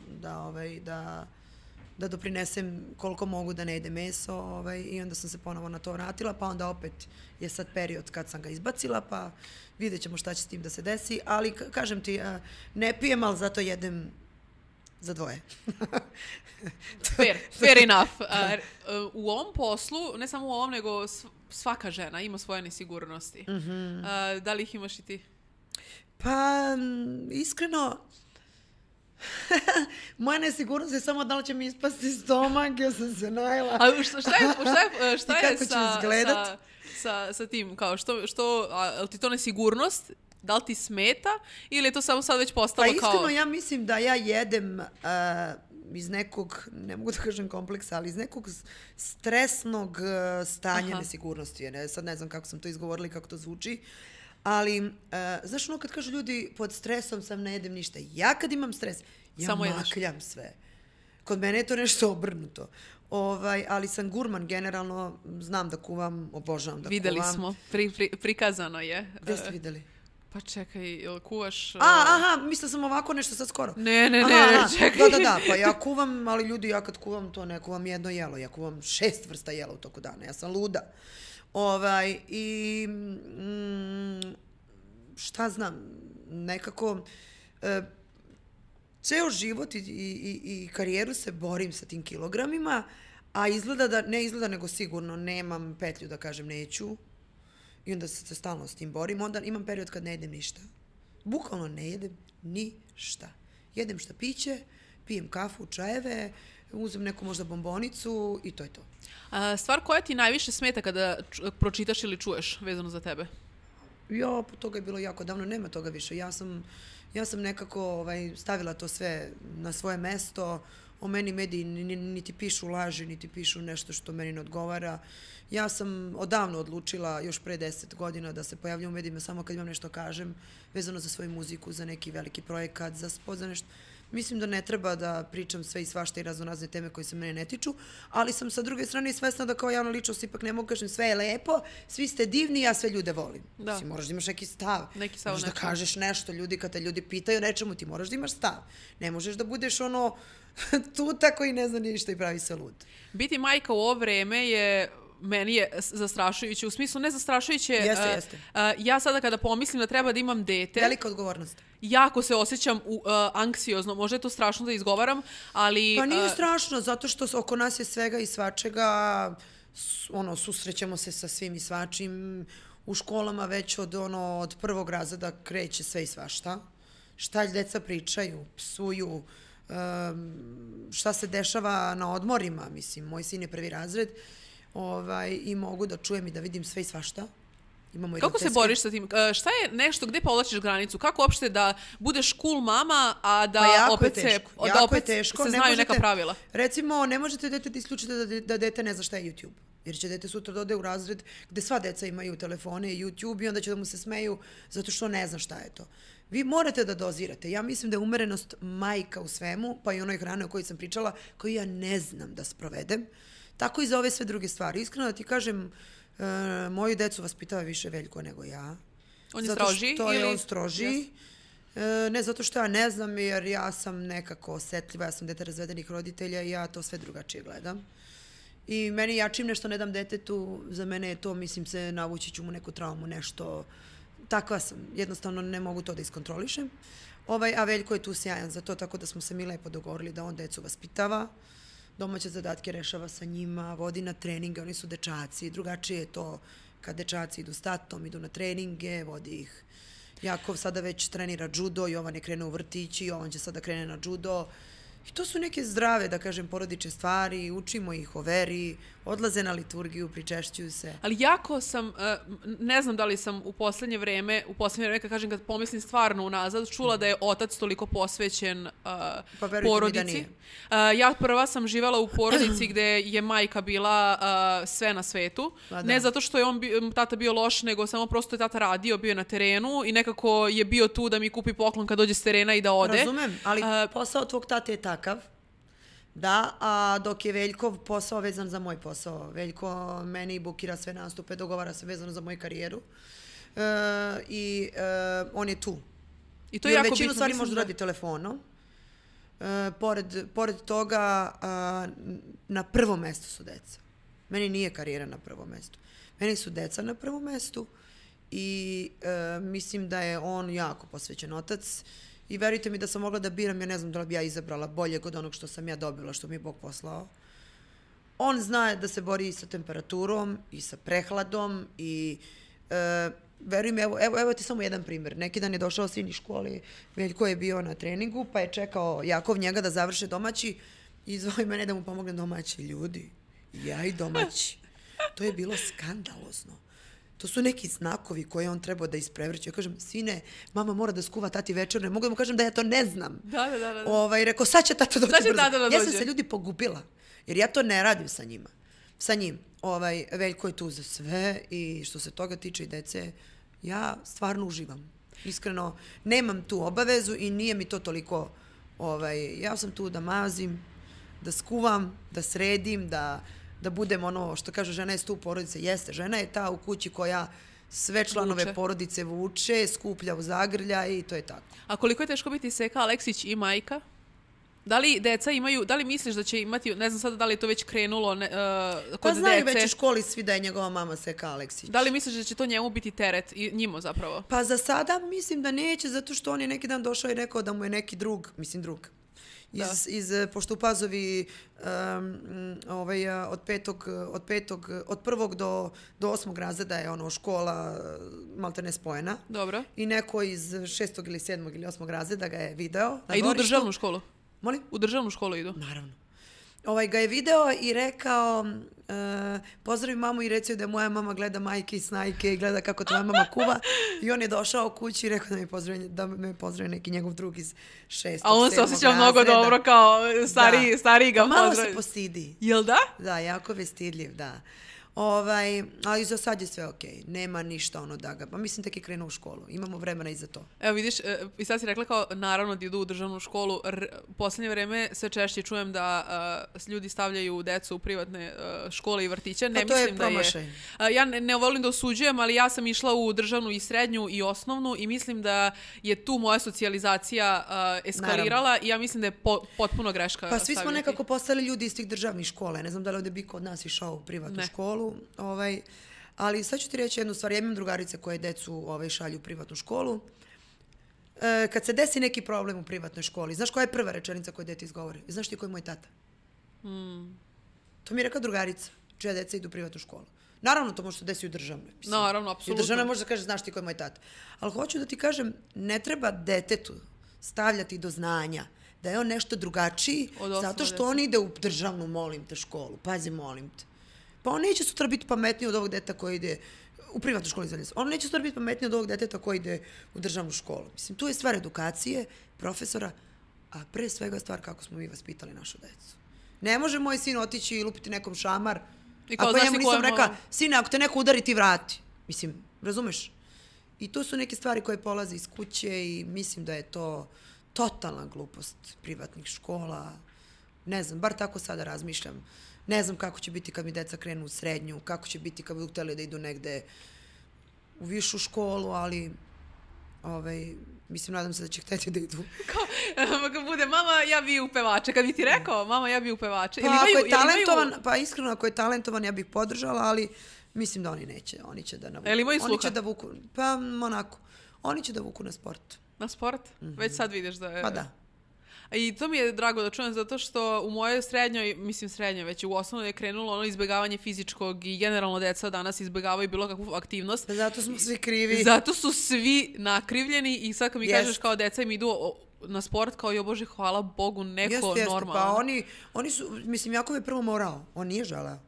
da doprinesem koliko mogu da ne jedem meso i onda sam se ponovo na to vratila, pa onda opet je sad period kad sam ga izbacila, pa vidjet ćemo šta će s tim da se desi, ali kažem ti, ne pijem, ali zato jedem za dvoje. Fair enough. U ovom poslu, ne samo u ovom, nego svaka žena ima svoje nesigurnosti. Da li ih imaš i ti? Pa, iskreno, moja nesigurnost je samo da li će mi ispasti stomak, ja sam se najela. A šta je sa tim? Kao ali ti to nesigurnost? Da li ti smeta ili je to samo sad već postalo kao... Pa iskreno ja mislim da ja jedem iz nekog, ne mogu da kažem kompleksa, ali iz nekog stresnog stanja nesigurnosti. Sad ne znam kako sam to izgovorila i kako to zvuči. Ali, znaš kad kažu ljudi pod stresom sam ne jedem ništa. Ja kad imam stres, ja makljam sve. Kod mene je to nešto obrnuto. Ali sam gurman generalno, znam da kuvam, obožavam da kuvam. Videli smo, prikazano je. Gde ste videli? Pa čekaj, jel kuvaš... mislila sam ovako nešto sad skoro. Ne, čekaj. Da, pa ja kuvam, ali ljudi, ja kad kuvam to ne kuvam jedno jelo, ja kuvam 6 vrsta jela u toku dana, ja sam luda. Šta znam, nekako ceo život i karijeru se borim sa tim kilogramima, a ne izgleda nego sigurno nemam petlju da kažem neću i onda se stalno s tim borim. Onda imam period kad ne jedem ništa. Bukvalno ne jedem ništa. Jedem šta piće, pijem kafu, čajeve, uzem neku možda bombonicu i to je to. Stvar koja ti najviše smeta kada pročitaš ili čuješ vezano za tebe? Toga je bilo jako davno, nema toga više. Ja sam nekako stavila to sve na svoje mesto. O meni mediji niti pišu laži, niti pišu nešto što meni ne odgovara. Ja sam odavno odlučila, još pre 10 godina, da se pojavljam u medijima samo kad imam nešto kažem, vezano za svoju muziku, za neki veliki projekat, za spot, za nešto. Mislim da ne treba da pričam sve i svašta i raznorazne teme koje se mene ne tiču, ali sam sa druge strane svesna da kao javna ličnost ipak ne mogu kažem sve je lepo, svi ste divni, ja sve ljude volim. Da. Moraš da imaš neki stav. Moraš da kažeš nešto, kad te ljudi pitaju nečemu, ti moraš da imaš stav. Ne možeš da budeš tuta koji ne zna ništa i pravi se lud. Biti majka u ovo vreme meni je zastrašujuće, u smislu ne zastrašujuće. Jeste. Ja sada kada pomislim da treba da imam dete... Velika odgovornost. Jako se osjećam anksiozno, možda je to strašno da izgovaram, ali... Pa nije strašno, zato što oko nas je svega i svačega, susrećemo se sa svim i svačim, u školama već od prvog razreda kreće sve i svašta. Šta deca pričaju, psuju, šta se dešava na odmorima, mislim, moj sin je prvi razred, i mogu da čujem i da vidim sve i svašta. Kako se boriš sa tim? Šta je nešto, gde povlačiš granicu? Kako uopšte da budeš cool mama, a da opet se znaju neka pravila? Recimo, ne možete dete da isključite da dete ne zna šta je YouTube. Jer će dete sutra da ode u razred gde sva deca imaju telefone i YouTube i onda će da mu se smeju zato što ne zna šta je to. Vi morate da dozirate. Ja mislim da je umerenost majka u svemu, pa i onoj hrane o kojoj sam pričala, koju ja ne znam da sprovedem. Tako i za ove sve druge stvari. Iskreno da ti kažem, moju decu vaspitava više Veljko nego ja. On je stroži? Zato što je on stroži. Ne zato što ja ne znam, jer ja sam nekako osetljiva, ja sam dete razvedenih roditelja i ja to sve drugačije gledam. I meni čim nešto ne dam detetu, za mene je to, mislim se, navući ću mu neku traumu, nešto takva sam, jednostavno ne mogu to da iskontrolišem. A Veljko je tu sjajan za to, tako da smo se mi lepo dogovorili da on decu vaspitava, domaće zadatke rešava sa njima, vodi na treninge, oni su dečaci, drugačije je to kad dečaci idu s tatom, idu na treninge, vodi ih. Jakov sada već trenira judo, Jovan je krenuo u vrtić i Jovan će sada krene na judo. I to su neke zdrave, da kažem, porodične stvari, učimo ih o veri, odlaze na liturgiju, pričešćuju se. Ali jako sam, ne znam da li sam u posljednje vreme, kad kažem, kad pomislim stvarno unazad, čula da je otac toliko posvećen porodici. Ja prva sam živjela u porodici gde je majka bila sve na svetu. Ne zato što je tata bio loš, nego samo prosto je tata radio, bio je na terenu i nekako je bio tu da mi kupi poklon kad dođe s terena i da ode. Razumem, ali posao tvog tate je takav. Da, a dok je Veljkov posao vezan za moj posao. Veljko meni bukira sve nastupe, dogovara se vezano za moju karijeru. I on je tu. I to je jako većinu stvari možda radi telefonom. Pored toga, na prvom mestu su deca. Meni nije karijera na prvom mestu. Meni su deca na prvom mestu i mislim da je on jako posvećen otac. I verujte mi da sam mogla da biram, ja ne znam da li bi ja izabrala boljeg od onog što sam ja dobila, što mi je Bog poslao. On zna da se bori i sa temperaturom i sa prehladom i veruj mi, evo ti samo jedan primjer. Neki dan je došao sin iz škole, Veljko je bio na treningu, pa je čekao Jakov njega da završe domaći i zvao mene da mu pomogne domaći. Ljudi, ja i domaći. To je bilo skandalozno. To su neki znakovi koje on trebao da isprevrće. Ja kažem, sine, mama mora da skuva tati večer, ne mogu da mu kažem da ja to ne znam. Da. Rekao, sad će tata doći brzo. Ja sam se ljudi pogubila, jer ja to ne radim sa njima. Sa njim. Veljko je tu za sve i što se toga tiče i dece, ja stvarno uživam. Iskreno, nemam tu obavezu i nije mi to toliko, ja sam tu da mazim, da skuvam, da sredim, da budem ono što kaže žena je stup porodice. Jeste, žena je ta u kući koja sve članove porodice vuče, skuplja u zagrlja i to je tako. A koliko je teško biti Seka Aleksić i majka? Da li deca imaju, da li misliš da će imati, ne znam sada da li je to već krenulo kod dece? Pa znaju već u školi svi da je njegova mama Seka Aleksić. Da li misliš da će to njemu biti teret i njima zapravo? Pa za sada mislim da neće, zato što on je neki dan došao i rekao da mu je neki drug, pošto u Pazovi od prvog do 8. razreda je škola malte ne spojena. Dobro. I neko iz 6. ili 7. ili 8. razreda ga je video. A idu u državnu školu? Molim? U državnu školu idu? Naravno. Ga je video i rekao, pozdravi mamu i recio da je moja mama gleda Majke i Snajke i gleda kako tvoja mama kuva. I on je došao kući i rekao da me pozdravi neki njegov drug iz 6. 7. A on se osjeća mnogo dobro kao stariji ga pozdravi. Malo se postidi. Jel da? Da, jako je stidljiv, da. Ali za sad je sve okej. Nema ništa da ga... Pa mislim tek je krenuo u školu. Imamo vremena i za to. Evo vidiš, i sad si rekla kao naravno da idu u državnu školu. U posljednje vreme sve češće čujem da ljudi stavljaju decu u privatne škole i vrtiće. Ne, to mislim je promašaj. Ja ne volim da osuđujem, ali ja sam išla u državnu i srednju i osnovnu i mislim da je tu moja socijalizacija eskalirala. Naravno. I ja mislim da je potpuno greška. Pa svi smo nekako postali ljudi iz tih državnih škola. Ne znam da li ovdje bi kod nas išao u privatnu školu. Ali sad ću ti reći jednu stvar. Ja imam drugarice koje decu šalju u privatnu školu. Kad se desi neki problem u privatnoj školi, znaš koja je prva rečenica koju dete izgovori? Znaš ti ko je moj tata? To mi je rekla drugarica, čija deca idu u privatnu školu. Naravno, to može se desiti u državnoj. Naravno, apsolutno. I državna može da kaže, znaš ti ko je moj tata. Ali hoću da ti kažem, ne treba detetu stavljati do znanja da je on nešto drugačiji, zato što on ide u državnu, molim te, školu. Pazi, molim te. Pa on neće sutra biti pametniji od ovog deteta koji ide u privatnu školu. On neće sutra biti pametniji od ovog deteta koji ide u državnu školu. Mislim, tu je stvar edukacije, profesora, a pre svega stvar kako smo mi vaspitali našu decu. Ne može moj sin otići i lupiti nekom šamar, ako njemu nisam rekla, sine, ako te neko udari, ti vrati. Mislim, razumeš? I tu su neke stvari koje polaze iz kuće i mislim da je to totalna glupost privatnih škola. Ne znam, bar tako sada razmišljam. Ne znam kako će biti kad mi deca krenu u srednju, kako će biti kad budu hteli da idu negde u višu školu, ali mislim, nadam se da će hteti da idu. Kad bude, mama, ja bi upevača. Kad bi ti rekao, mama, ja bi upevača. Pa iskreno, ako je talentovan, ja bih podržala, ali Mislim da oni neće. Oni će da navuku. Ili imaju sluha? Oni će da vuku, pa onako, oni će da vuku na sport. Na sport? Već sad vidiš da je... Pa da. I to mi je drago da čujem zato što u mojoj srednjoj, već u osnovnoj je krenulo ono izbjegavanje fizičkog i generalno deca danas izbjegavaju bilo kakvu aktivnost. Zato smo svi krivi. Zato su svi nakrivljeni i sad kad mi kažeš kao deca im idu na sport, kao jo Bože, hvala Bogu, neko normalno. Pa oni su, mislim, Jakov je prvo morao. On nije želeo.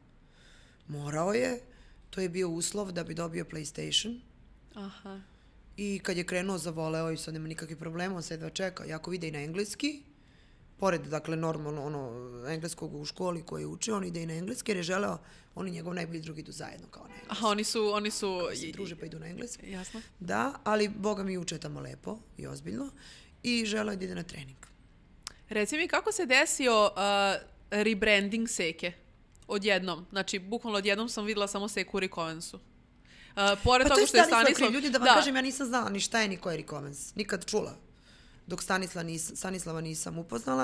Morao je. To je bio uslov da bi dobio PlayStation. Aha. I kad je krenuo, zavoleo i sad nema nikakvih problema, on se jedva čeka. Jakov ide i na engleski. Pored, dakle, normalno engleskog u školi koji uči, on ide i na engleski jer je želeo, on i njegov najbolji drug idu zajedno kao na engleski. Aha, oni su... Koji se druže pa idu na engleski. Jasno. Da, ali Boga mi uče tamo lepo i ozbiljno i želeo da ide na trening. Reci mi, kako se desio rebranding Seke? Odjednom. Znači, bukvalno odjednom sam videla samo Seku u Rick Owensu. Pored toga što je Stanislav... Ljudi, da vam kažem, ja nisam znala ni šta je ni ko je Rick Owens. Nikad čula. Dok Stanislava nisam upoznala.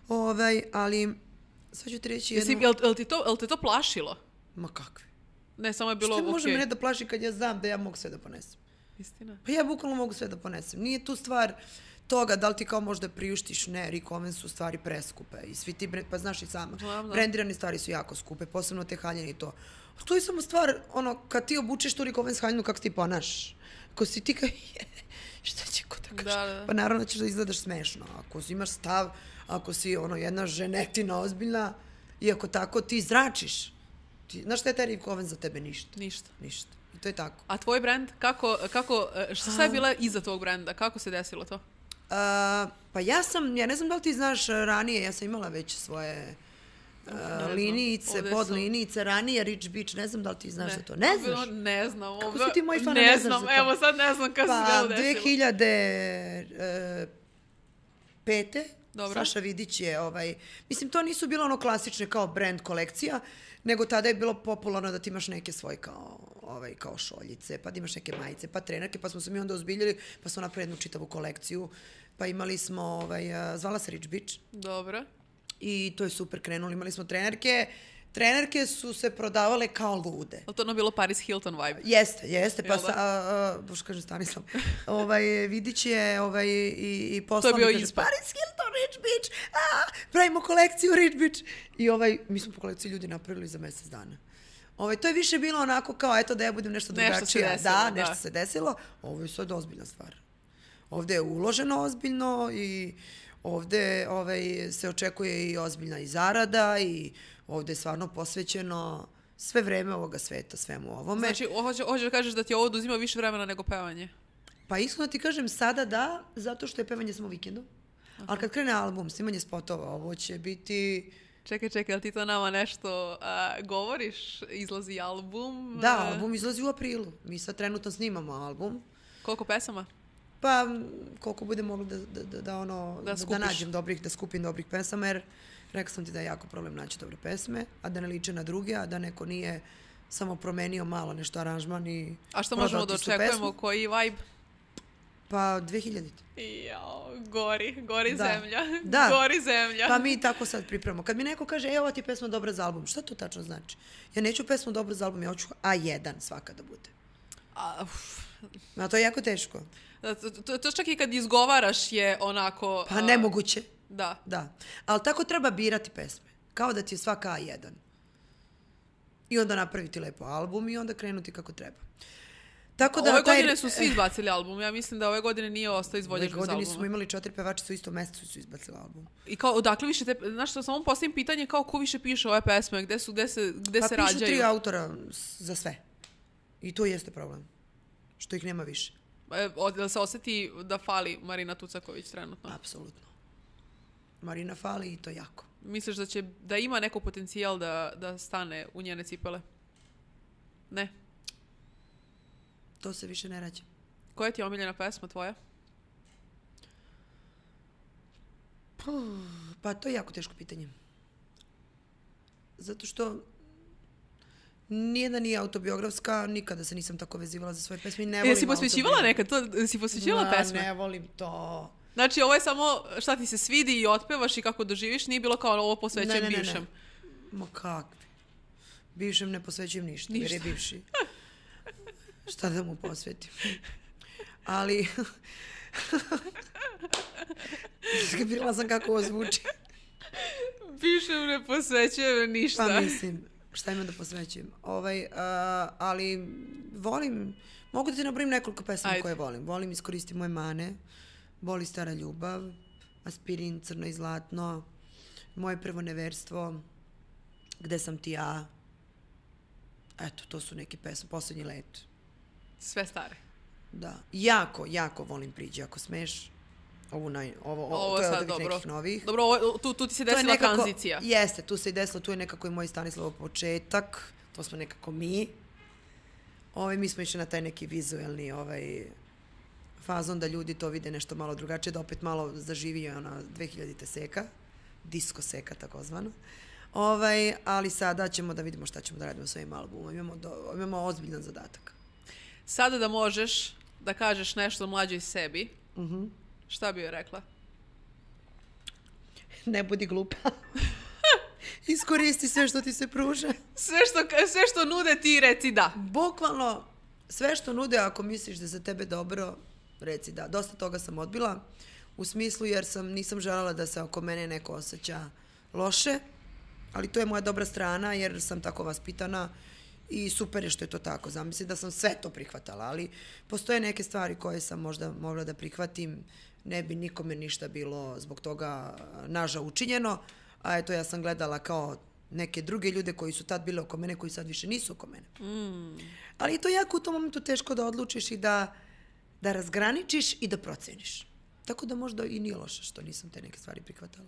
Ali, sad ću ti reći jedno... Jel te to plašilo? Ma kakvi? Ne, samo je bilo... Što može mene da plaši kad ja znam da ja mogu sve da ponesem? Istina. Pa ja bukvalno mogu sve da ponesem. Nije tu stvar toga da li ti kao možda priuštiš, ne, Rick Owens su stvari preskupe. I svi ti, pa znaš i sama, brendirane stvari su jako skupe, posebno te haljene i to. To je samo stvar, kad ti obučeš tu Rick Owens haljenu, kako ti ponaš. Ako si ti kao, šta će ko da kaže? Da. Pa naravno ćeš da izgledaš smešno. Ako si imaš stav, ako si jedna ženetina ozbiljna, i ako tako ti zračiš. Znaš šta je taj Rick Owens za tebe? Ništa. Ništa. I to je tako. A tvoj brand, šta je bila iza tvog brenda? Kako se desilo to? Pa ja ne znam da li ti znaš ranije, ja sam imala već svoje linijice, podlinijice, ranije Rich Beach, ne znam da li ti znaš za to. Ne znaš? Ne znam. Kako su ti moji fanovi, ne znaš za to? Evo sad ne znam kada se to desilo. Pa 2005. Saša Vidić je, mislim to nisu bilo klasične kao brand kolekcija, nego tada je bilo popularno da ti imaš neke svoje kao šoljice, pa da imaš neke majice, pa trenerke, pa smo se mi onda ozbiljili, pa smo napravili jednu čitavu kolekciju, pa imali smo, zvala se Rich Beach. Dobro. I to je super krenulo, imali smo trenerke su se prodavale kao lude. Ali to ono bilo Paris Hilton vibe? Jeste, pa boš kažem Stanislav, Vidić je i poslovnik kaže Paris Hilton, Rich Beach, pravimo kolekciju Rich Beach. I mi smo po kolekciji ljudi napravili za mjesec dana. To je više bilo onako kao, eto da ja budem nešto drugačija. Nešto se desilo. Ovo je sad ozbiljna stvar. Ovdje je uloženo ozbiljno i ovdje se očekuje i ozbiljna i zarada i ovdje je stvarno posvećeno sve vreme ovoga sveta, svemu ovome. Znači, hoćeš da kažeš da ti ovo oduzima više vremena nego pevanje? Pa iskreno ti kažem sada da, zato što je pevanje samo vikendom. Ali kad krene album, snimanje spotova, ovo će biti... Čekaj, ali ti to nama nešto govoriš? Izlazi album? Da, album izlazi u aprilu. Mi sad trenutno snimamo album. Koliko pesama? Pa, koliko bude mogli da nađem da skupim dobrih pesama, jer rekao sam ti da je jako problem naći dobre pesme, a da ne liče na druge, a da neko nije samo promenio malo nešto aranžman i... A što možemo da očekujemo? Koji vibe? Pa 2000. Jao, gori zemlja. Da. Gori zemlja. Pa mi tako sad pripremamo. Kad mi neko kaže, ova ti je pesma dobra za album, šta to tačno znači? Ja neću pesmu dobra za album, ja hoću A1 svaka da bude. A to je jako teško. To čak i kad izgovaraš je onako... Pa nemoguće. Da. Ali tako treba birati pesme. Kao da ti je svaka A1. I onda napraviti lepo album i onda krenuti kako treba. Tako da ove godine su svi izbacili album. Ja mislim da ove godine nije ostao izvođač bez albuma. Ove godine smo imali 4 pevačice u istom mjesecu su izbacili album. I kao, odakle više znaš što, samo postavim pitanje kao ko više piše ove pesme, gde se rađaju? Pa pišu 3 autora za sve. I to jeste problem. Što ih nema više. Da se osjeti da fali Marina Tucaković trenutno? Apsolutno. Marina fali i to jako. Misliš da ima neko potencijal da stane u njene cipele? Ne? To se više ne rađa. Koja ti je omiljena pesma tvoja? Pa to je jako teško pitanje. Zato što nijedna nije autobiografska, nikada se nisam tako vezivala za svoje pesme i ne volim Jesi posvećivala nekad? Jesi posvećivala pesme? Ne volim to. Znači ovo je samo šta ti se svidi i otpevaš i kako doživiš, nije bilo kao ovo posvećen bivšem. Ma kakvi. Bivšem ne posvećujem ništa, jer je bivši. Šta da mu posvetim? Ali... Skapirala sam kako ovo zvuči. Bivšem ne posvećujem ništa. Pa mislim, šta imam da posvećujem? Ali volim, mogu da ti nabrojim nekoliko pesama koje volim. Volim Iskoristi moje mane, Boli stara ljubav, Aspirin, Crno i zlatno, Moje prvo neverstvo, Gde sam ti ja. Eto, to su neki pesme, Poslednji let. Sve stare. Da. Jako volim Priđi ako smeš. Ovo to je od ovih nekih novih. Dobro, tu ti se desila tranzicija. Jeste, tu se i desila, tu je nekako i moj Stanislav početak. To smo nekako mi. Mi smo išli na taj neki vizuelni fazon da ljudi to vide nešto malo drugačije, da opet malo zaživi ona 2000-te seka. Disko seka, takozvano. Ali sada ćemo da vidimo šta ćemo da radimo s ovim albumom. Imamo ozbiljan zadatak. Sada da možeš da kažeš nešto mlađoj sebi, šta bi joj rekla? Ne budi glupa. Iskoristi sve što ti se pruža. Sve što nude ti reci da. Bukvalno sve što nude, ako misliš da je za tebe dobro, reci da. Dosta toga sam odbila u smislu jer nisam želela da se oko mene neko osjeća loše, ali to je moja dobra strana jer sam tako vaspitana i super je što je to tako. Zamisli da sam sve to prihvatala, ali postoje neke stvari koje sam možda mogla da prihvatim, ne bi nikome ništa bilo zbog toga naža učinjeno, a eto ja sam gledala kao neke druge ljude koji su tad bili oko mene, koji sad više nisu oko mene. Ali je to jako u tom momentu teško da odlučiš i da razgraničiš i da proceniš. Tako da možda i nije loše što nisam te neke stvari prihvatala.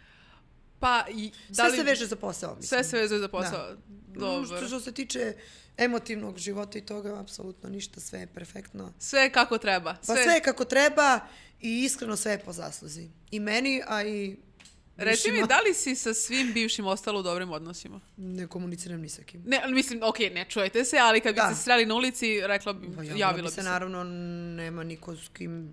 Sve se veže za posao, mislim. Sve se veže za posao. Dobro. Što se tiče emotivnog života i toga, apsolutno ništa, sve je perfektno. Sve je kako treba. Sve je kako treba i iskreno sve je po zasluzi. I meni, a i Reci mi, da li si sa svim bivšim ostalo u dobrim odnosima? Ne komuniciram ni sa kim. Ne, mislim, ne čujete se, ali kad bi se sreli na ulici, rekla bi, javila bi se. Naravno, nema niko s kim,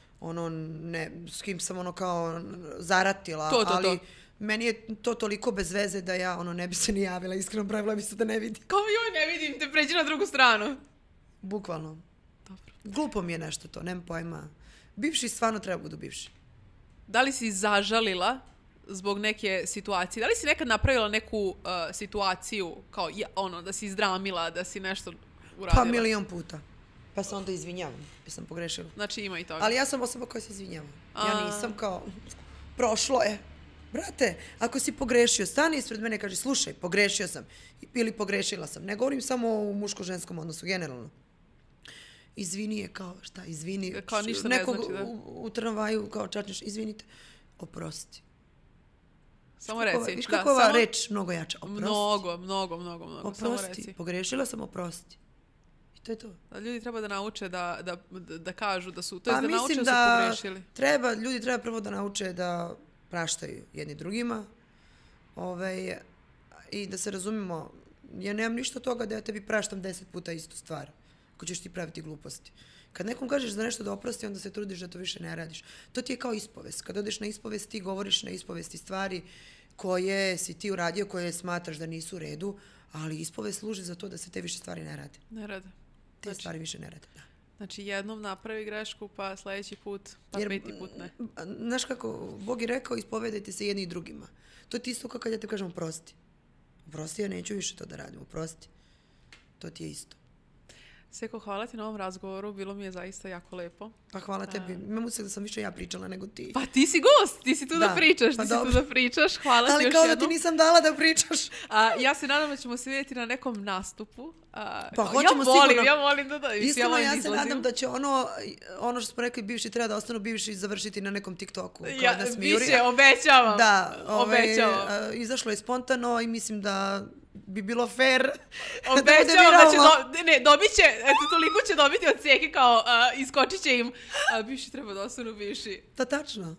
s kim sam kao zaratila, ali meni je to toliko bez veze da ja ne bi se ni javila, iskreno pravila bi se da ne vidim. Kao joj, ne vidim te, pređi na drugu stranu. Bukvalno. Glupo mi je nešto to, nema pojma. Bivši stvarno treba budu bivši. Da li si zažalila zbog neke situacije? Da li si nekad napravila neku situaciju kao da si izdramila, da si nešto uradila? Pa milion puta. Pa se onda izvinjavam, jer sam pogrešila. Znači ima i toga. Ali ja sam osoba koja se izvinjava. Ja nisam kao, prošlo je. Brate, ako si pogrešio, stani ispred mene i kaži, slušaj, pogrešio sam. Ili pogrešila sam. Ne govorim samo o muško-ženskom odnosu, generalno. Izvini je kao, šta, izvini. Kao ništa ne znači, da? U tramvaju kao čačneš, izvinite, oprosti. Samo reci. Viš kako ova reč mnogo jača, oprosti. Mnogo. Oprosti, pogrešila sam, oprosti. I to je to. Ljudi treba da nauče da kažu da su, to je da nauče da su pogrešili. Ljudi treba prvo da nauče da praštaju jedni drugima i da se razumemo. Ja nemam ništa toga da ja tebi praštam 10 puta istu stvar. Ako ćeš ti praviti gluposti. Kad nekom kažeš za nešto da oprosti, onda se trudiš da to više ne radiš. To ti je kao ispovest. Kad odeš na ispovest, ti govoriš na ispovesti stvari koje si ti uradio, koje smatraš da nisu u redu, ali ispovest služi za to da se te više stvari ne rade. Ne rade. Te stvari više ne rade, da. Znači jednom napravi grešku, pa sljedeći put, pa peti put ne. Znaš kako, Bog je rekao, ispovedajte se jedni i drugima. To ti isto kao kad ja te kažem oprosti. Oprosti, ja neću više to da radim, oprosti. To ti je isto. Seko, hvala ti na ovom razgovoru, bilo mi je zaista jako lepo. Pa hvala tebi, imam utisak da sam više ja pričala nego ti. Pa ti si gost, ti si tu da pričaš, hvala ti još jednom. Ali kao da ti nisam dala da pričaš. Ja se nadam da ćemo se vidjeti na nekom nastupu. Pa hoćemo sigurno. Ja volim da iskreno, ja se nadam da će ono što smo rekli bivši treba da ostanu bivši i završiti na nekom TikToku. Više, obećavam. Da, izašlo je spontano i mislim da bi bilo fair. Obećavam da će dobit će, toliko će dobiti od Seke kao iskočit će im. Bivši treba da ostanu bivši. Da, tačno.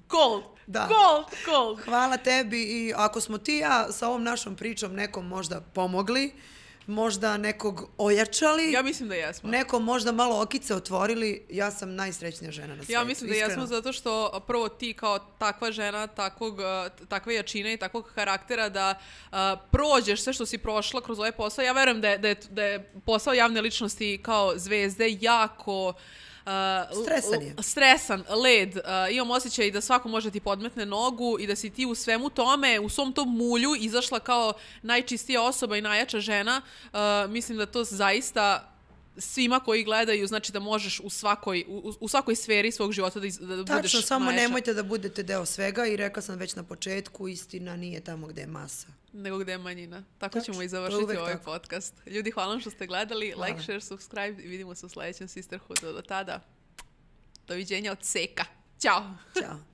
Cold. Hvala tebi i ako smo ti ja sa ovom našom pričom nekom možda pomogli, možda nekog ojačali. Ja mislim da jesmo. Neko možda malo okice otvorili. Ja sam najsrećnija žena na svijetu. Ja mislim da jesmo zato što prvo ti kao takva žena, takve jačine i takvog karaktera da prođeš sve što si prošla kroz ovaj posao. Ja verujem da je posao javne ličnosti kao zvezde jako... stresan, led, imam osjećaj da svako može ti podmetne nogu i da si ti u svemu tome, u svom tom mulju izašla kao najčistija osoba i najjača žena. Mislim da to zaista svima koji gledaju, znači da možeš u svakoj sferi svog života da budeš najjača. Tačno, samo nemojte da budete deo svega i rekla sam već na početku, istina nije tamo gde je masa. Nego gde je manjina. Tako ćemo i završiti ovaj podcast. Ljudi, hvala vam što ste gledali. Hvala. Like, share, subscribe i vidimo se u sledećem Sisterhoodu. Do tada, doviđenja od Seka. Ćao! Ćao!